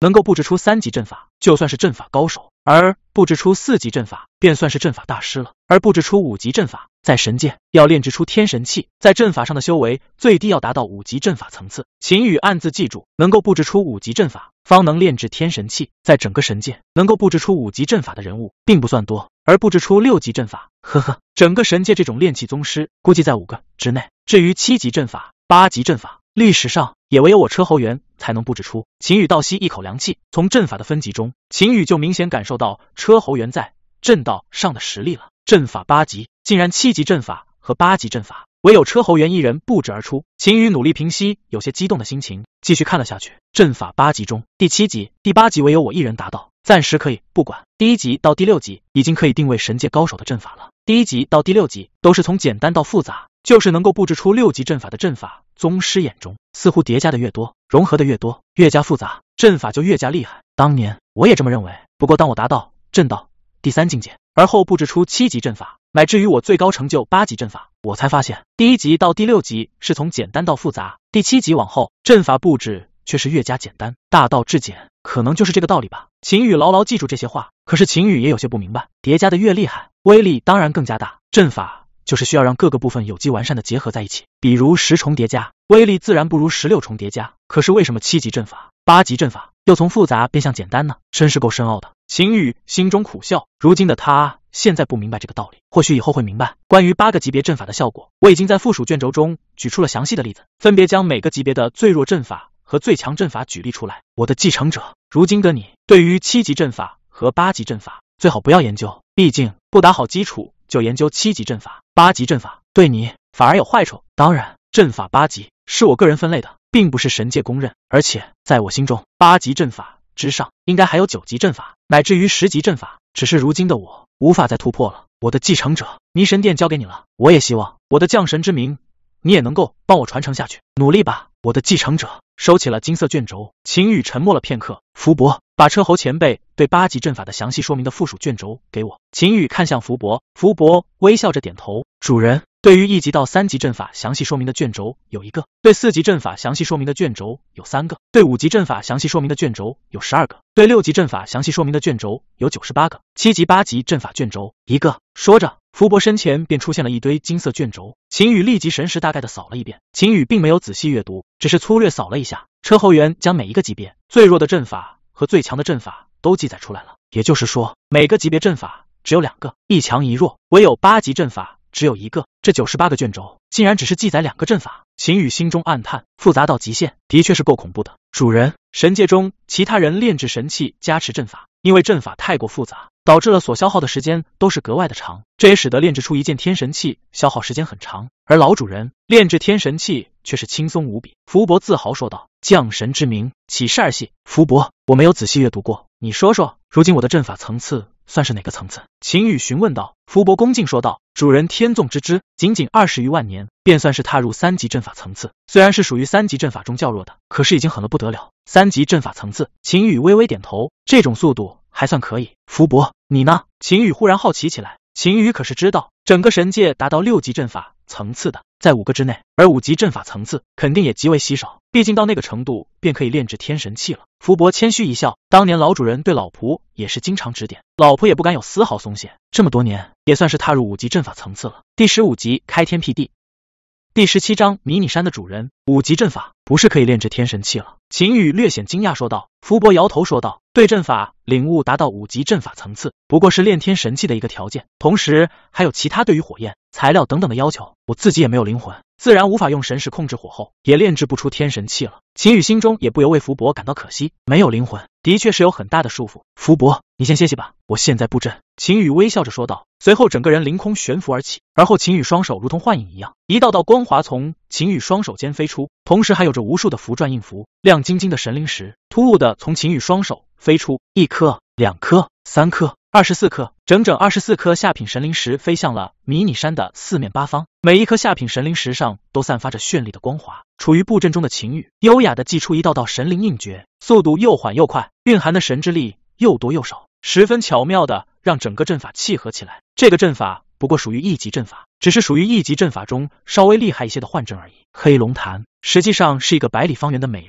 能够布置出3级阵法，就算是阵法高手，而布置出4级阵法，便算是阵法大师了。而布置出5级阵法，在神界要炼制出天神器，在阵法上的修为最低要达到5级阵法层次。秦羽暗自记住，能够布置出5级阵法，方能炼制天神器。在整个神界，能够布置出5级阵法的人物并不算多，而布置出6级阵法，呵呵，整个神界这种炼器宗师，估计在5个之内。至于7级阵法、8级阵法，历史上也唯有我车侯元才能布置出。秦羽倒吸一口凉气，从阵法的分级中，秦羽就明显感受到车侯元在阵道上的实力了。阵法8级，竟然7级阵法和8级阵法，唯有车侯元一人布置而出。秦羽努力平息有些激动的心情，继续看了下去。阵法8级中，第7级、第8级唯有我一人达到，暂时可以不管。第1级到第6级已经可以定位神界高手的阵法了。第1级到第6级都是从简单到复杂，就是能够布置出6级阵法的阵法，宗师眼中似乎叠加的越多，融合的越多，越加复杂，阵法就越加厉害。当年我也这么认为，不过当我达到阵道第3境界，而后布置出7级阵法，乃至于我最高成就8级阵法，我才发现第1级到第6级是从简单到复杂，第7级往后阵法布置却是越加简单，大道至简，可能就是这个道理吧。秦羽牢牢记住这些话，可是秦羽也有些不明白，叠加的越厉害，威力当然更加大，阵法就是需要让各个部分有机完善的结合在一起，比如10重叠加，威力自然不如16重叠加。可是为什么7级阵法、8级阵法又从复杂变向简单呢？真是够深奥的。秦羽心中苦笑，如今的他现在不明白这个道理，或许以后会明白。关于8个级别阵法的效果，我已经在附属卷轴中举出了详细的例子，分别将每个级别的最弱阵法和最强阵法举例出来。我的继承者，如今的你，对于7级阵法和8级阵法最好不要研究，毕竟不打好基础就研究7级阵法、8级阵法，对你反而有坏处。当然，阵法8级是我个人分类的，并不是神界公认，而且在我心中，8级阵法之上应该还有9级阵法，乃至于10级阵法，只是如今的我无法再突破了。我的继承者，迷神殿交给你了，我也希望我的降神之名你也能够帮我传承下去，努力吧，我的继承者。收起了金色卷轴，秦羽沉默了片刻，福伯，把车侯前辈对8级阵法的详细说明的附属卷轴给我。秦羽看向福伯，福伯微笑着点头，主人。对于1级到3级阵法详细说明的卷轴有1个，对4级阵法详细说明的卷轴有3个，对5级阵法详细说明的卷轴有12个，对6级阵法详细说明的卷轴有98个，7级8级阵法卷轴1个。说着，福伯身前便出现了一堆金色卷轴，秦羽立即神识大概的扫了一遍。秦羽并没有仔细阅读，只是粗略扫了一下，车侯元将每一个级别最弱的阵法和最强的阵法都记载出来了，也就是说每个级别阵法只有2个，一强一弱，唯有8级阵法只有1个。这98个卷轴竟然只是记载2个阵法，秦羽心中暗叹，复杂到极限，的确是够恐怖的。主人，神界中其他人炼制神器加持阵法，因为阵法太过复杂，导致了所消耗的时间都是格外的长，这也使得炼制出一件天神器消耗时间很长，而老主人炼制天神器却是轻松无比。福伯自豪说道，降神之名，岂是儿戏？福伯，我没有仔细阅读过，你说说，如今我的阵法层次算是哪个层次？秦羽询问道。福伯恭敬说道，主人天纵之之，仅仅20余万年，便算是踏入3级阵法层次，虽然是属于3级阵法中较弱的，可是已经狠了不得了。3级阵法层次，秦羽微微点头，这种速度还算可以。福伯，你呢？秦羽忽然好奇起来。秦羽可是知道，整个神界达到6级阵法层次的，在5个之内，而5级阵法层次肯定也极为稀少，毕竟到那个程度便可以炼制天神器了。福伯谦虚一笑，当年老主人对老仆也是经常指点，老仆也不敢有丝毫松懈，这么多年也算是踏入5级阵法层次了。第15集开天辟地，第17章迷你山的主人，5级阵法不是可以炼制天神器了？秦羽略显惊讶说道。福伯摇头说道，对阵法领悟达到5级阵法层次，不过是炼天神器的一个条件，同时还有其他对于火焰、材料等等的要求，我自己也没有灵魂，自然无法用神识控制火候，也炼制不出天神器了。秦羽心中也不由为福伯感到可惜，没有灵魂的确是有很大的束缚。福伯，你先歇息吧，我现在布阵。秦羽微笑着说道，随后整个人凌空悬浮而起，而后秦羽双手如同幻影一样，一道道光华从秦羽双手间飞出，同时还有着无数的符篆印符，亮晶晶的神灵石突兀的从秦羽双手飞出，1颗、2颗、3颗、24颗，整整24颗下品神灵石飞向了迷你山的4面8方，每一颗下品神灵石上都散发着绚丽的光华。处于布阵中的秦羽优雅的祭出一道道神灵印诀，速度又缓又快，蕴含的神之力又多又少，十分巧妙的让整个阵法契合起来。这个阵法不过属于1级阵法，只是属于1级阵法中稍微厉害一些的幻阵而已。黑龙潭实际上是一个100里方圆的美丽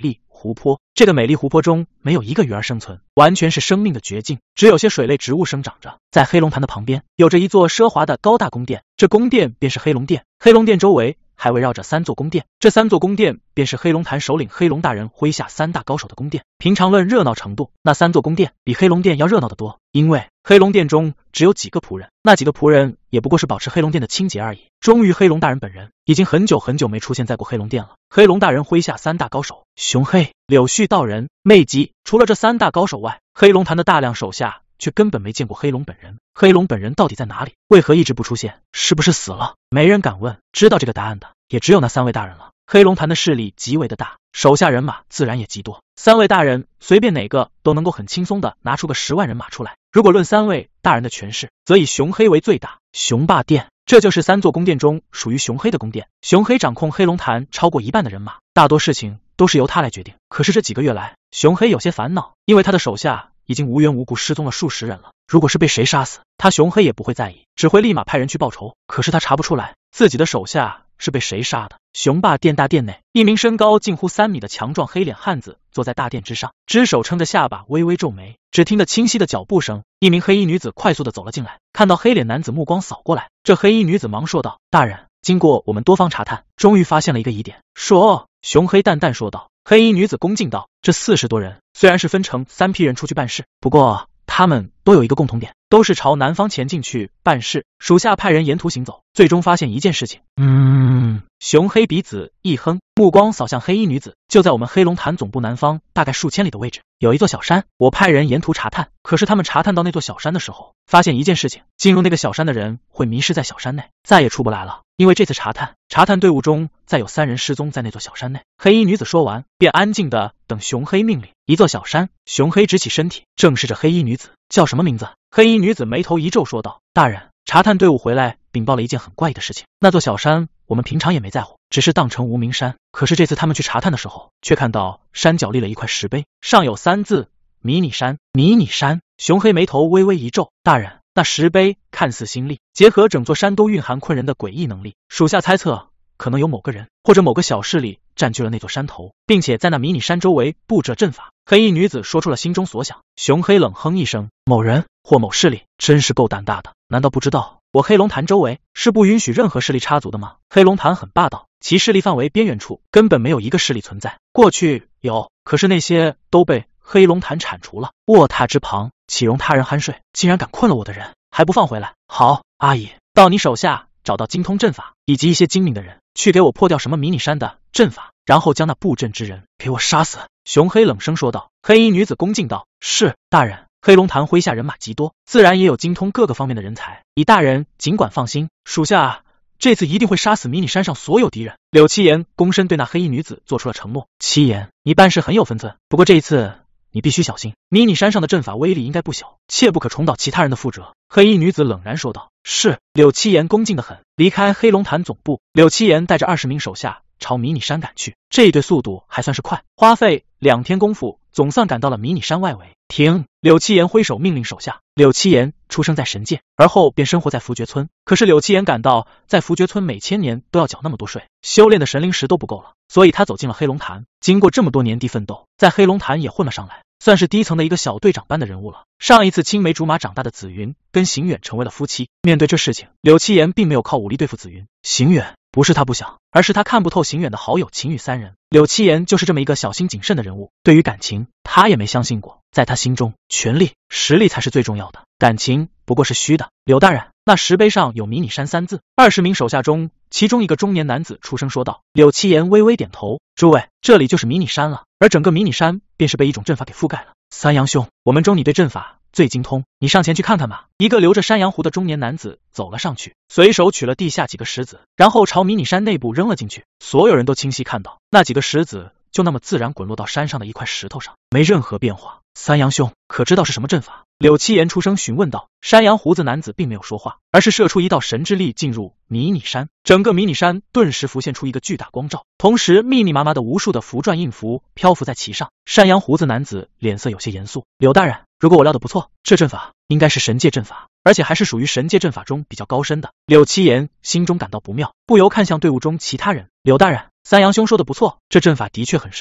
湖泊。这个美丽湖泊中没有一个鱼儿生存，完全是生命的绝境，只有些水类植物生长着。在黑龙潭的旁边，有着一座奢华的高大宫殿，这宫殿便是黑龙殿。黑龙殿周围还围绕着3座宫殿，这3座宫殿便是黑龙潭首领黑龙大人麾下3大高手的宫殿。平常论热闹程度，那3座宫殿比黑龙殿要热闹得多，因为黑龙殿中只有几个仆人，那几个仆人也不过是保持黑龙殿的清洁而已。终于黑龙大人本人已经很久没出现在过黑龙殿了。黑龙大人麾下3大高手熊黑、柳絮道人、魅姬，除了这3大高手外，黑龙潭的大量手下却根本没见过黑龙本人。黑龙本人到底在哪里？为何一直不出现？是不是死了？没人敢问，知道这个答案的也只有那3位大人了。黑龙潭的势力极为的大，手下人马自然也极多。3位大人随便哪个都能够很轻松的拿出个10万人马出来。如果论3位大人的权势，则以熊黑为最大。熊霸殿，这就是3座宫殿中属于熊黑的宫殿。熊黑掌控黑龙潭超过1半的人马，大多事情都是由他来决定。可是这几个月来，熊黑有些烦恼，因为他的手下已经无缘无故失踪了数十人了。如果是被谁杀死，他熊黑也不会在意，只会立马派人去报仇。可是他查不出来自己的手下是被谁杀的。熊霸殿大殿内，一名身高近乎3米的强壮黑脸汉子坐在大殿之上，只手撑着下巴，微微皱眉。只听得清晰的脚步声，一名黑衣女子快速的走了进来，看到黑脸男子目光扫过来，这黑衣女子忙说道：“大人，经过我们多方查探，终于发现了一个疑点。”说，熊黑淡淡说道。黑衣女子恭敬道：“这40多人虽然是分成3批人出去办事，不过他们都有一个共同点，都是朝南方前进去办事。属下派人沿途行走，最终发现一件事情。”熊黑鼻子一哼，目光扫向黑衣女子。就在我们黑龙潭总部南方大概数千里的位置，有一座小山，我派人沿途查探。可是他们查探到那座小山的时候，发现一件事情，进入那个小山的人会迷失在小山内，再也出不来了。因为这次查探队伍中再有3人失踪在那座小山内。黑衣女子说完，便安静的等熊黑命令。一座小山，熊黑直起身体，正视着黑衣女子。叫什么名字？黑衣女子眉头一皱说道：“大人，查探队伍回来禀报了一件很怪异的事情。那座小山我们平常也没在乎，只是当成无名山。可是这次他们去查探的时候，却看到山脚立了一块石碑，上有3字：迷你山。迷你山。”熊黑眉头微微一皱：“大人，那石碑看似新立，结合整座山都蕴含困人的诡异能力，属下猜测可能有某个人或者某个小势力占据了那座山头，并且在那迷你山周围布置阵法。”黑衣女子说出了心中所想。熊黑冷哼一声：“某人或某势力，真是够胆大的，难道不知道我黑龙潭周围是不允许任何势力插足的吗？黑龙潭很霸道，其势力范围边缘处根本没有一个势力存在。过去有，可是那些都被黑龙潭铲除了。卧榻之旁，岂容他人酣睡？竟然敢困了我的人，还不放回来！好，阿姨，到你手下找到精通阵法以及一些精明的人，去给我破掉什么迷你山的阵法，然后将那布阵之人给我杀死。”熊黑冷声说道。黑衣女子恭敬道：“是，大人。”黑龙潭麾下人马极多，自然也有精通各个方面的人才，以大人尽管放心，属下这次一定会杀死迷你山上所有敌人。柳七言躬身对那黑衣女子做出了承诺：“七言，你办事很有分寸，不过这一次你必须小心，迷你山上的阵法威力应该不小，切不可重蹈其他人的覆辙。”黑衣女子冷然说道：“是。”柳七言恭敬的很。离开黑龙潭总部，柳七言带着20名手下朝迷你山赶去，这一队速度还算是快，花费2天功夫，总算赶到了迷你山外围。停！柳七言挥手命令手下。柳七言出生在神界，而后便生活在福觉村。可是柳七言感到，在福觉村每千年都要缴那么多税，修炼的神灵石都不够了，所以他走进了黑龙潭。经过这么多年地奋斗，在黑龙潭也混了上来，算是低层的一个小队长般的人物了。上一次青梅竹马长大的紫云跟邢远成为了夫妻。面对这事情，柳七言并没有靠武力对付紫云。邢远不是他不想，而是他看不透邢远的好友秦羽3人。柳七言就是这么一个小心谨慎的人物，对于感情他也没相信过，在他心中权力实力才是最重要的，感情不过是虚的。柳大人，那石碑上有迷你山3字。20名手下中，其中一个中年男子出声说道。柳七言微微点头：“诸位，这里就是迷你山了，而整个迷你山便是被一种阵法给覆盖了。三阳兄，我们中你对阵法最精通，你上前去看看吧。”一个留着山羊胡的中年男子走了上去，随手取了地下几个石子，然后朝迷你山内部扔了进去。所有人都清晰看到，那几个石子就那么自然滚落到山上的一块石头上，没任何变化。三阳兄，可知道是什么阵法？柳七言出声询问道。山羊胡子男子并没有说话，而是射出一道神之力进入迷你山，整个迷你山顿时浮现出一个巨大光罩，同时密密麻麻的无数的符篆印符漂浮在其上。山羊胡子男子脸色有些严肃：“柳大人，如果我料的不错，这阵法应该是神界阵法，而且还是属于神界阵法中比较高深的。”柳七言心中感到不妙，不由看向队伍中其他人：“柳大人，三阳兄说的不错，这阵法的确很深奥，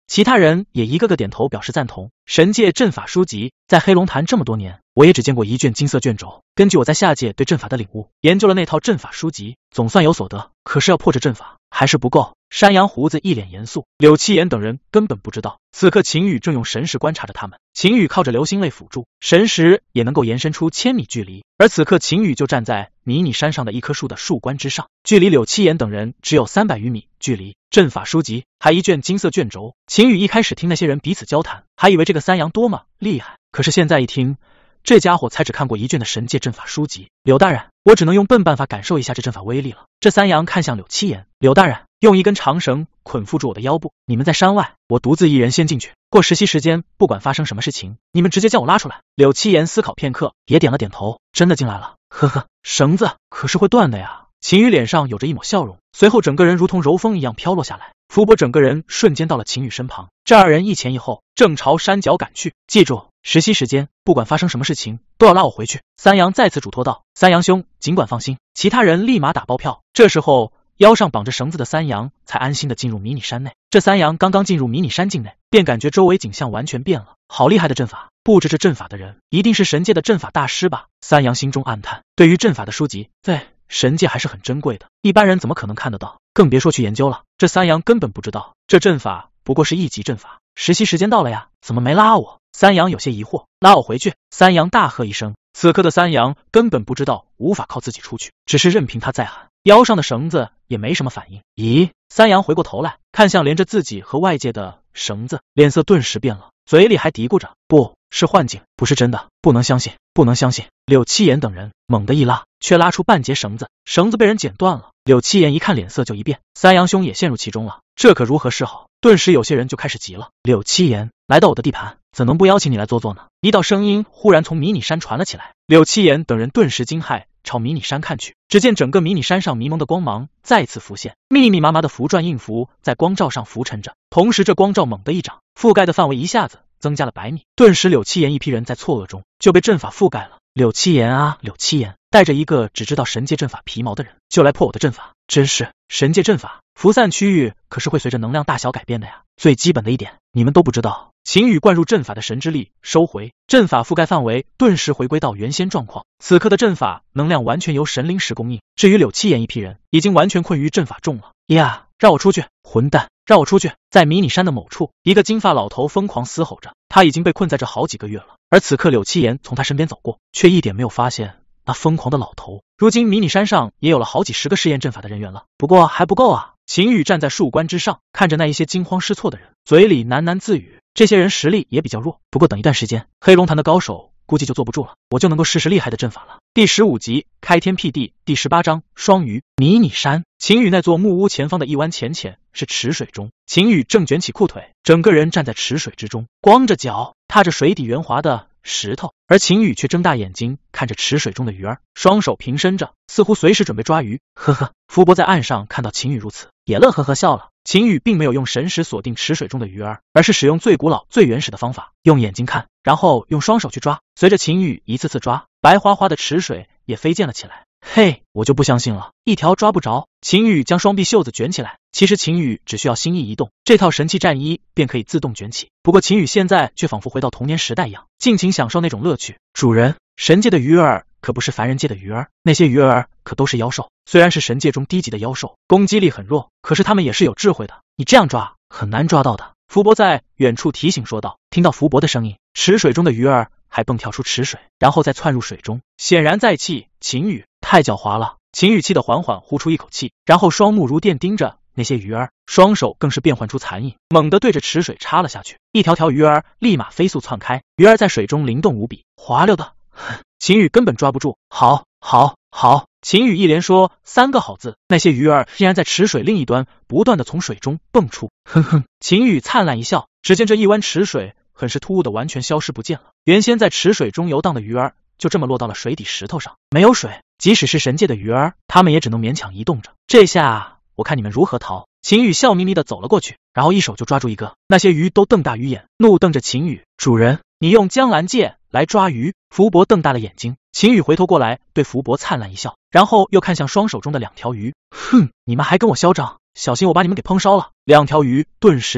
其他人也一个个点头表示赞同。神界阵法书籍，在黑龙潭这么多年，我也只见过一卷金色卷轴。根据我在下界对阵法的领悟，研究了那套阵法书籍，总算有所得。可是要破这阵法还是不够。山羊胡子一脸严肃，柳七言等人根本不知道，此刻秦羽正用神识观察着他们。秦羽靠着流星泪辅助，神识也能够延伸出1000米距离，而此刻秦羽就站在迷你山上的一棵树的树冠之上，距离柳七言等人只有300余米距离。阵法书籍，还一卷金色卷轴。秦羽一开始听那些人彼此交谈，还以为这个三阳多么厉害，可是现在一听，这家伙才只看过一卷的神界阵法书籍。柳大人，我只能用笨办法感受一下这阵法威力了。这三阳看向柳七言，柳大人，用一根长绳捆缚住我的腰部，你们在山外，我独自一人先进去，过实习时间，不管发生什么事情，你们直接将我拉出来。柳七言思考片刻，也点了点头，真的进来了。呵呵，绳子可是会断的呀。秦羽脸上有着一抹笑容，随后整个人如同柔风一样飘落下来。福伯整个人瞬间到了秦羽身旁，这二人一前一后，正朝山脚赶去。记住，实习时间，不管发生什么事情，都要拉我回去。三阳再次嘱托道。三阳兄，尽管放心。其他人立马打包票。这时候，腰上绑着绳子的三阳才安心的进入迷你山内。这三阳刚刚进入迷你山境内，便感觉周围景象完全变了。好厉害的阵法！布置这阵法的人，一定是神界的阵法大师吧？三阳心中暗叹。对于阵法的书籍，对神界还是很珍贵的，一般人怎么可能看得到？更别说去研究了。这三阳根本不知道，这阵法不过是一级阵法。实习时间到了呀，怎么没拉我？三阳有些疑惑。拉我回去！三阳大喝一声。此刻的三阳根本不知道无法靠自己出去，只是任凭他再喊，腰上的绳子也没什么反应。咦？三阳回过头来，看向连着自己和外界的绳子，脸色顿时变了，嘴里还嘀咕着：不是幻境，不是真的，不能相信，不能相信。柳七言等人猛地一拉，却拉出半截绳子，绳子被人剪断了。柳七言一看，脸色就一变，三阳兄也陷入其中了，这可如何是好？顿时有些人就开始急了。柳七言，来到我的地盘，怎能不邀请你来坐坐呢？一道声音忽然从迷你山传了起来。柳七言等人顿时惊骇，朝迷你山看去，只见整个迷你山上迷蒙的光芒再次浮现，密密麻麻的符篆印符在光照上浮沉着，同时这光照猛地一掌，覆盖的范围一下子增加了100米。顿时柳七言一批人在错愕中就被阵法覆盖了。柳七言啊，柳七言，带着一个只知道神界阵法皮毛的人就来破我的阵法，真是神界阵法浮散区域可是会随着能量大小改变的呀，最基本的一点你们都不知道。秦羽灌入阵法的神之力收回，阵法覆盖范围顿时回归到原先状况。此刻的阵法能量完全由神灵石供应，至于柳七言一批人已经完全困于阵法中了。呀，让我出去！混蛋，让我出去！在迷你山的某处，一个金发老头疯狂嘶吼着，他已经被困在这好几个月了。而此刻柳七言从他身边走过，却一点没有发现那疯狂的老头。如今迷你山上也有了好几十个试验阵法的人员了，不过还不够啊。秦羽站在树冠之上，看着那一些惊慌失措的人，嘴里喃喃自语，这些人实力也比较弱，不过等一段时间，黑龙潭的高手估计就坐不住了，我就能够试试厉害的阵法了。第15集开天辟地，第18章双鱼。迷你山，秦羽那座木屋前方的一湾浅浅是池水中，秦羽正卷起裤腿，整个人站在池水之中，光着脚踏着水底圆滑的石头，而秦羽却睁大眼睛看着池水中的鱼儿，双手平伸着，似乎随时准备抓鱼。呵呵，福伯在岸上看到秦羽如此，也乐呵呵笑了。秦羽并没有用神识锁定池水中的鱼儿，而是使用最古老最原始的方法，用眼睛看，然后用双手去抓。随着秦羽一次次抓，白花花的池水也飞溅了起来。嘿，我就不相信了，一条抓不着。秦羽将双臂袖子卷起来，其实秦羽只需要心意一动，这套神器战衣便可以自动卷起。不过秦羽现在却仿佛回到童年时代一样，尽情享受那种乐趣。主人，神界的鱼儿可不是凡人界的鱼儿，那些鱼儿可都是妖兽，虽然是神界中低级的妖兽，攻击力很弱，可是他们也是有智慧的，你这样抓很难抓到的。福伯在远处提醒说道。听到福伯的声音，池水中的鱼儿还蹦跳出池水，然后再窜入水中，显然在气。秦羽太狡猾了。秦羽气得缓缓呼出一口气，然后双目如电盯着那些鱼儿，双手更是变换出残影，猛地对着池水插了下去，一条条鱼儿立马飞速窜开，鱼儿在水中灵动无比，滑溜的秦羽根本抓不住。好，好，好！秦羽一连说3个好字，那些鱼儿竟然在池水另一端不断的从水中蹦出。哼哼，秦羽灿烂一笑，只见这一湾池水很是突兀的完全消失不见了，原先在池水中游荡的鱼儿就这么落到了水底石头上，没有水，即使是神界的鱼儿，他们也只能勉强移动着。这下我看你们如何逃！秦羽笑眯眯的走了过去，然后一手就抓住一个，那些鱼都瞪大鱼眼，怒瞪着秦羽。主人，你用江兰界来抓鱼！福伯瞪大了眼睛。秦羽回头过来对福伯灿烂一笑，然后又看向双手中的2条鱼。哼，你们还跟我嚣张，小心我把你们给烹烧了！2条鱼顿时急了，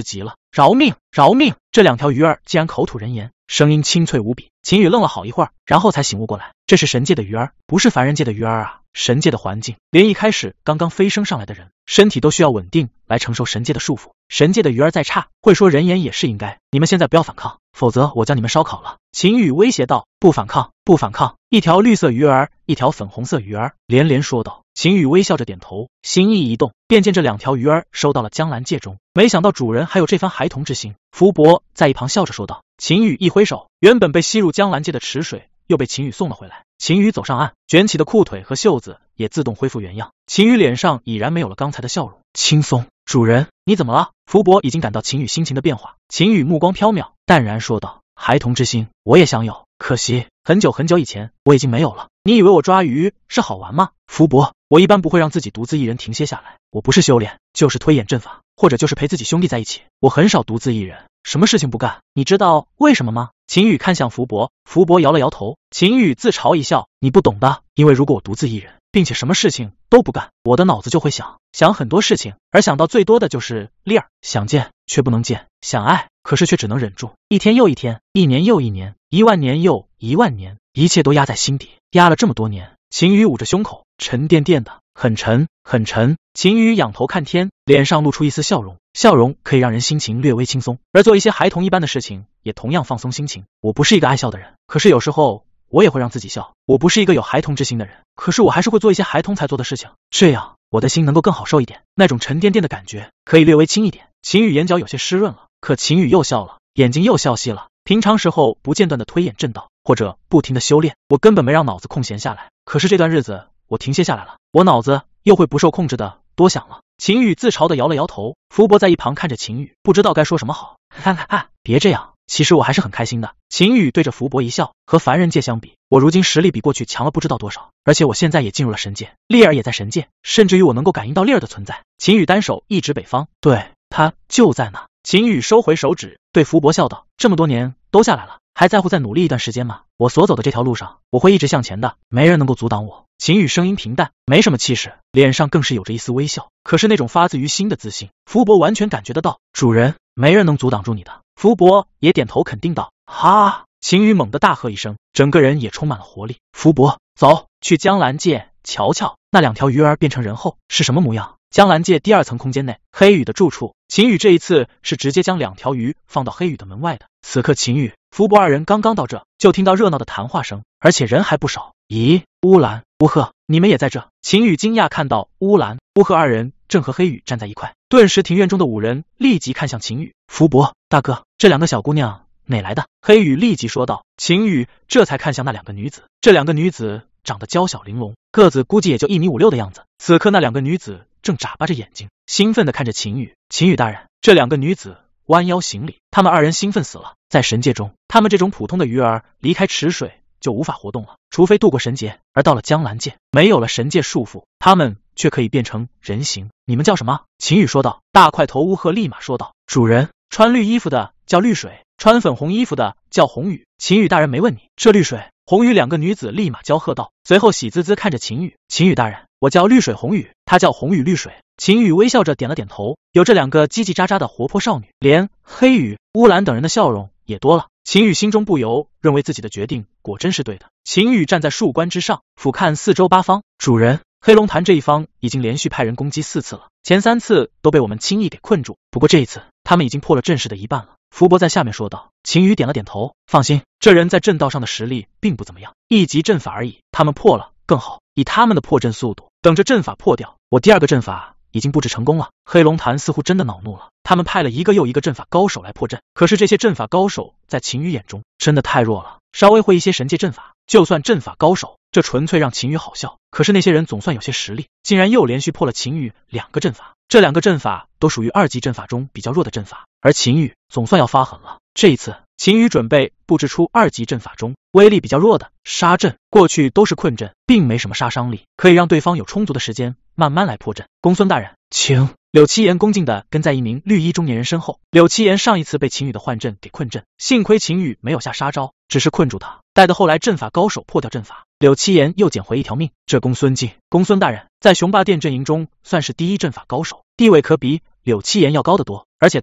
饶命！饶命！”这两条鱼儿竟然口吐人言，声音清脆无比。秦羽愣了好一会儿，然后才醒悟过来，这是神界的鱼儿，不是凡人界的鱼儿啊！神界的环境，连一开始刚刚飞升上来的人，身体都需要稳定来承受神界的束缚。神界的鱼儿再差，会说人言也是应该。你们现在不要反抗，否则我将你们烧烤了。秦羽威胁道：“不反抗，不反抗！”一条绿色鱼儿，一条粉红色鱼儿连连说道。秦羽微笑着点头，心意一动，便见这两条鱼儿收到了江兰界中。没想到主人还有这番孩童之心。福伯在一旁笑着说道。秦羽一挥手，原本被吸入江兰界的池水又被秦羽送了回来。秦羽走上岸，卷起的裤腿和袖子也自动恢复原样。秦羽脸上已然没有了刚才的笑容，轻松。主人，你怎么了？福伯已经感到秦羽心情的变化。秦羽目光飘渺，淡然说道：“孩童之心，我也想有，可惜很久很久以前我已经没有了。你以为我抓鱼是好玩吗？福伯，我一般不会让自己独自一人停歇下来。我不是修炼，就是推演阵法，或者就是陪自己兄弟在一起。我很少独自一人，什么事情不干。你知道为什么吗？”秦羽看向福伯，福伯摇了摇头。秦羽自嘲一笑：“你不懂的，因为如果我独自一人，并且什么事情都不干，我的脑子就会想很多事情，而想到最多的就是丽儿，想见却不能见，想爱可是却只能忍住，一天又一天，一年又一年，10000年又10000年，一切都压在心底，压了这么多年。”秦羽捂着胸口，沉甸甸的，很沉很沉。秦羽仰头看天，脸上露出一丝笑容，笑容可以让人心情略微轻松，而做一些孩童一般的事情也同样放松心情。我不是一个爱笑的人，可是有时候我也会让自己笑。我不是一个有孩童之心的人，可是我还是会做一些孩童才做的事情，这样我的心能够更好受一点，那种沉甸甸的感觉可以略微轻一点。秦羽眼角有些湿润了，可秦羽又笑了，眼睛又笑嘻了。平常时候不间断的推演正道，或者不停的修炼，我根本没让脑子空闲下来。可是这段日子我停歇下来了，我脑子又会不受控制的多想了。秦羽自嘲的摇了摇头。福伯在一旁看着秦羽，不知道该说什么好。哈哈哈，别这样，其实我还是很开心的。秦羽对着福伯一笑，和凡人界相比，我如今实力比过去强了不知道多少，而且我现在也进入了神界，丽儿也在神界，甚至于我能够感应到丽儿的存在。秦羽单手一指北方，对，他就在那。秦羽收回手指，对福伯笑道：“这么多年都下来了，还在乎再努力一段时间吗？我所走的这条路上，我会一直向前的，没人能够阻挡我。”秦羽声音平淡，没什么气势，脸上更是有着一丝微笑，可是那种发自于心的自信，福伯完全感觉得到。主人，没人能阻挡住你的。福伯也点头肯定道。哈！秦羽猛地大喝一声，整个人也充满了活力。福伯，走，去江兰界瞧瞧，那两条鱼儿变成人后是什么模样。江兰界第2层空间内，黑羽的住处。秦羽这一次是直接将两条鱼放到黑羽的门外的。此刻秦羽、福伯二人刚刚到这，就听到热闹的谈话声，而且人还不少。咦，乌兰、乌鹤，你们也在这？秦羽惊讶看到乌兰、乌鹤二人正和黑羽站在一块，顿时庭院中的5人立即看向秦羽。福伯大哥，这2个小姑娘哪来的？黑羽立即说道。秦羽这才看向那2个女子，这2个女子长得娇小玲珑，个子估计也就1.56米的样子。此刻那2个女子正眨巴着眼睛，兴奋地看着秦羽。秦羽大人，这2个女子弯腰行礼，他们2人兴奋死了。在神界中，他们这种普通的鱼儿离开池水就无法活动了，除非渡过神劫。而到了江兰界，没有了神界束缚，他们却可以变成人形。你们叫什么？秦羽说道。大块头乌鹤立马说道：主人，穿绿衣服的叫绿水，穿粉红衣服的叫红雨。秦羽大人没问你，这绿水、红雨2个女子立马交喝道，随后喜滋滋看着秦羽。秦羽大人，我叫绿水红雨，她叫红雨绿水。秦羽微笑着点了点头，有这2个叽叽喳喳的活泼少女，连黑羽、乌兰等人的笑容也多了。秦羽心中不由认为自己的决定果真是对的。秦羽站在树冠之上，俯瞰四周八方。主人，黑龙潭这一方已经连续派人攻击4次了，前3次都被我们轻易给困住，不过这一次他们已经破了阵势的一半了。福伯在下面说道。秦羽点了点头，放心，这人在阵道上的实力并不怎么样，1级阵法而已，他们破了更好，以他们的破阵速度，等着阵法破掉，我第2个阵法已经布置成功了。黑龙潭似乎真的恼怒了，他们派了一个又一个阵法高手来破阵，可是这些阵法高手在秦羽眼中真的太弱了，稍微会一些神界阵法，就算阵法高手，这纯粹让秦羽好笑。可是那些人总算有些实力，竟然又连续破了秦羽2个阵法，这2个阵法都属于2级阵法中比较弱的阵法，而秦羽总算要发狠了。这一次秦羽准备布置出2级阵法中威力比较弱的杀阵，过去都是困阵，并没什么杀伤力，可以让对方有充足的时间慢慢来破阵。公孙大人，请。柳七言恭敬地跟在一名绿衣中年人身后。柳七言上一次被秦羽的幻阵给困阵，幸亏秦羽没有下杀招，只是困住他，待得后来阵法高手破掉阵法，柳七言又捡回一条命。这公孙季，公孙大人在雄霸殿阵营中算是第1阵法高手，地位可比柳七言要高得多，而且他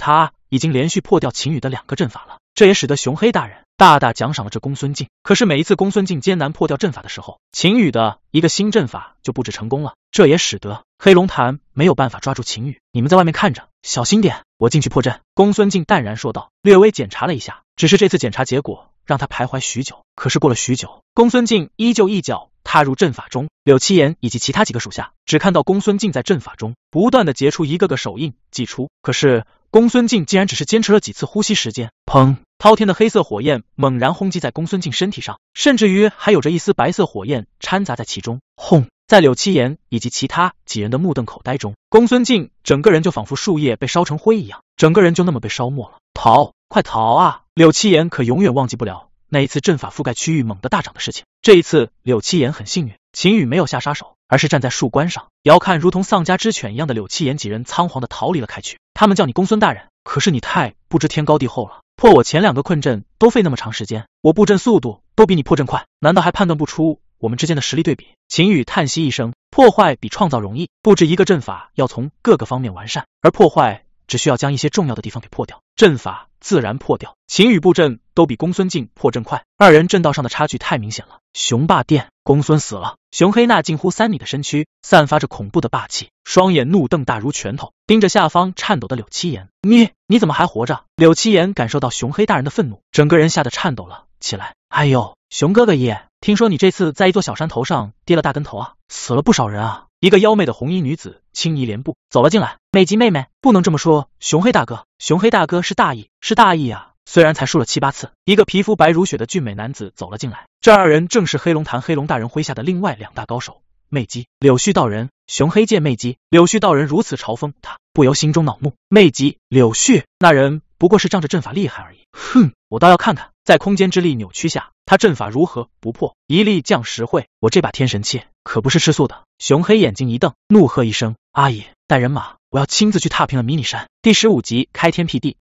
已经连续破掉秦羽的2个阵法了，这也使得熊黑大人大大奖赏了这公孙敬。可是每一次公孙敬艰难破掉阵法的时候，秦羽的一个新阵法就布置成功了，这也使得黑龙潭没有办法抓住秦羽。你们在外面看着，小心点，我进去破阵。公孙敬淡然说道，略微检查了一下，只是这次检查结果让他徘徊许久。可是过了许久，公孙敬依旧一脚踏入阵法中，柳七言以及其他几个属下只看到公孙敬在阵法中不断的结出一个个手印祭出，可是公孙敬竟然只是坚持了几次呼吸时间，砰！滔天的黑色火焰猛然轰击在公孙敬身体上，甚至于还有着一丝白色火焰掺杂在其中。轰！在柳七言以及其他几人的目瞪口呆中，公孙敬整个人就仿佛树叶被烧成灰一样，整个人就那么被烧没了。逃！快逃啊！柳七言可永远忘记不了那一次阵法覆盖区域猛地大涨的事情。这一次柳七言很幸运，秦羽没有下杀手，而是站在树冠上，遥看如同丧家之犬一样的柳七言几人仓皇地逃离了开去。他们叫你公孙大人，可是你太不知天高地厚了，破我前2个困阵都费那么长时间，我布阵速度都比你破阵快，难道还判断不出我们之间的实力对比？秦羽叹息一声，破坏比创造容易，布置一个阵法要从各个方面完善，而破坏只需要将一些重要的地方给破掉，阵法自然破掉。秦羽布阵都比公孙敬破阵快，2人阵道上的差距太明显了。雄霸殿，公孙死了。熊黑那近乎3米的身躯散发着恐怖的霸气，双眼怒瞪大如拳头，盯着下方颤抖的柳七言。你怎么还活着？柳七言感受到熊黑大人的愤怒，整个人吓得颤抖了起来。哎呦，熊哥哥爷，听说你这次在一座小山头上跌了大跟头啊，死了不少人啊。一个妖媚的红衣女子轻移莲步走了进来。美姬妹妹，不能这么说，熊黑大哥，熊黑大哥是大义啊，虽然才输了7、8次。一个皮肤白如雪的俊美男子走了进来，这2人正是黑龙潭黑龙大人麾下的另外2大高手，魅姬、柳絮道人。熊黑见魅姬、柳絮道人如此嘲讽他，不由心中恼怒。魅姬、柳絮那人不过是仗着阵法厉害而已，哼，我倒要看看在空间之力扭曲下他阵法如何不破。一力降10会，我这把天神器可不是吃素的。熊黑眼睛一瞪，怒喝一声，阿姨带人马，我要亲自去踏平了迷你山。第15集开天辟地。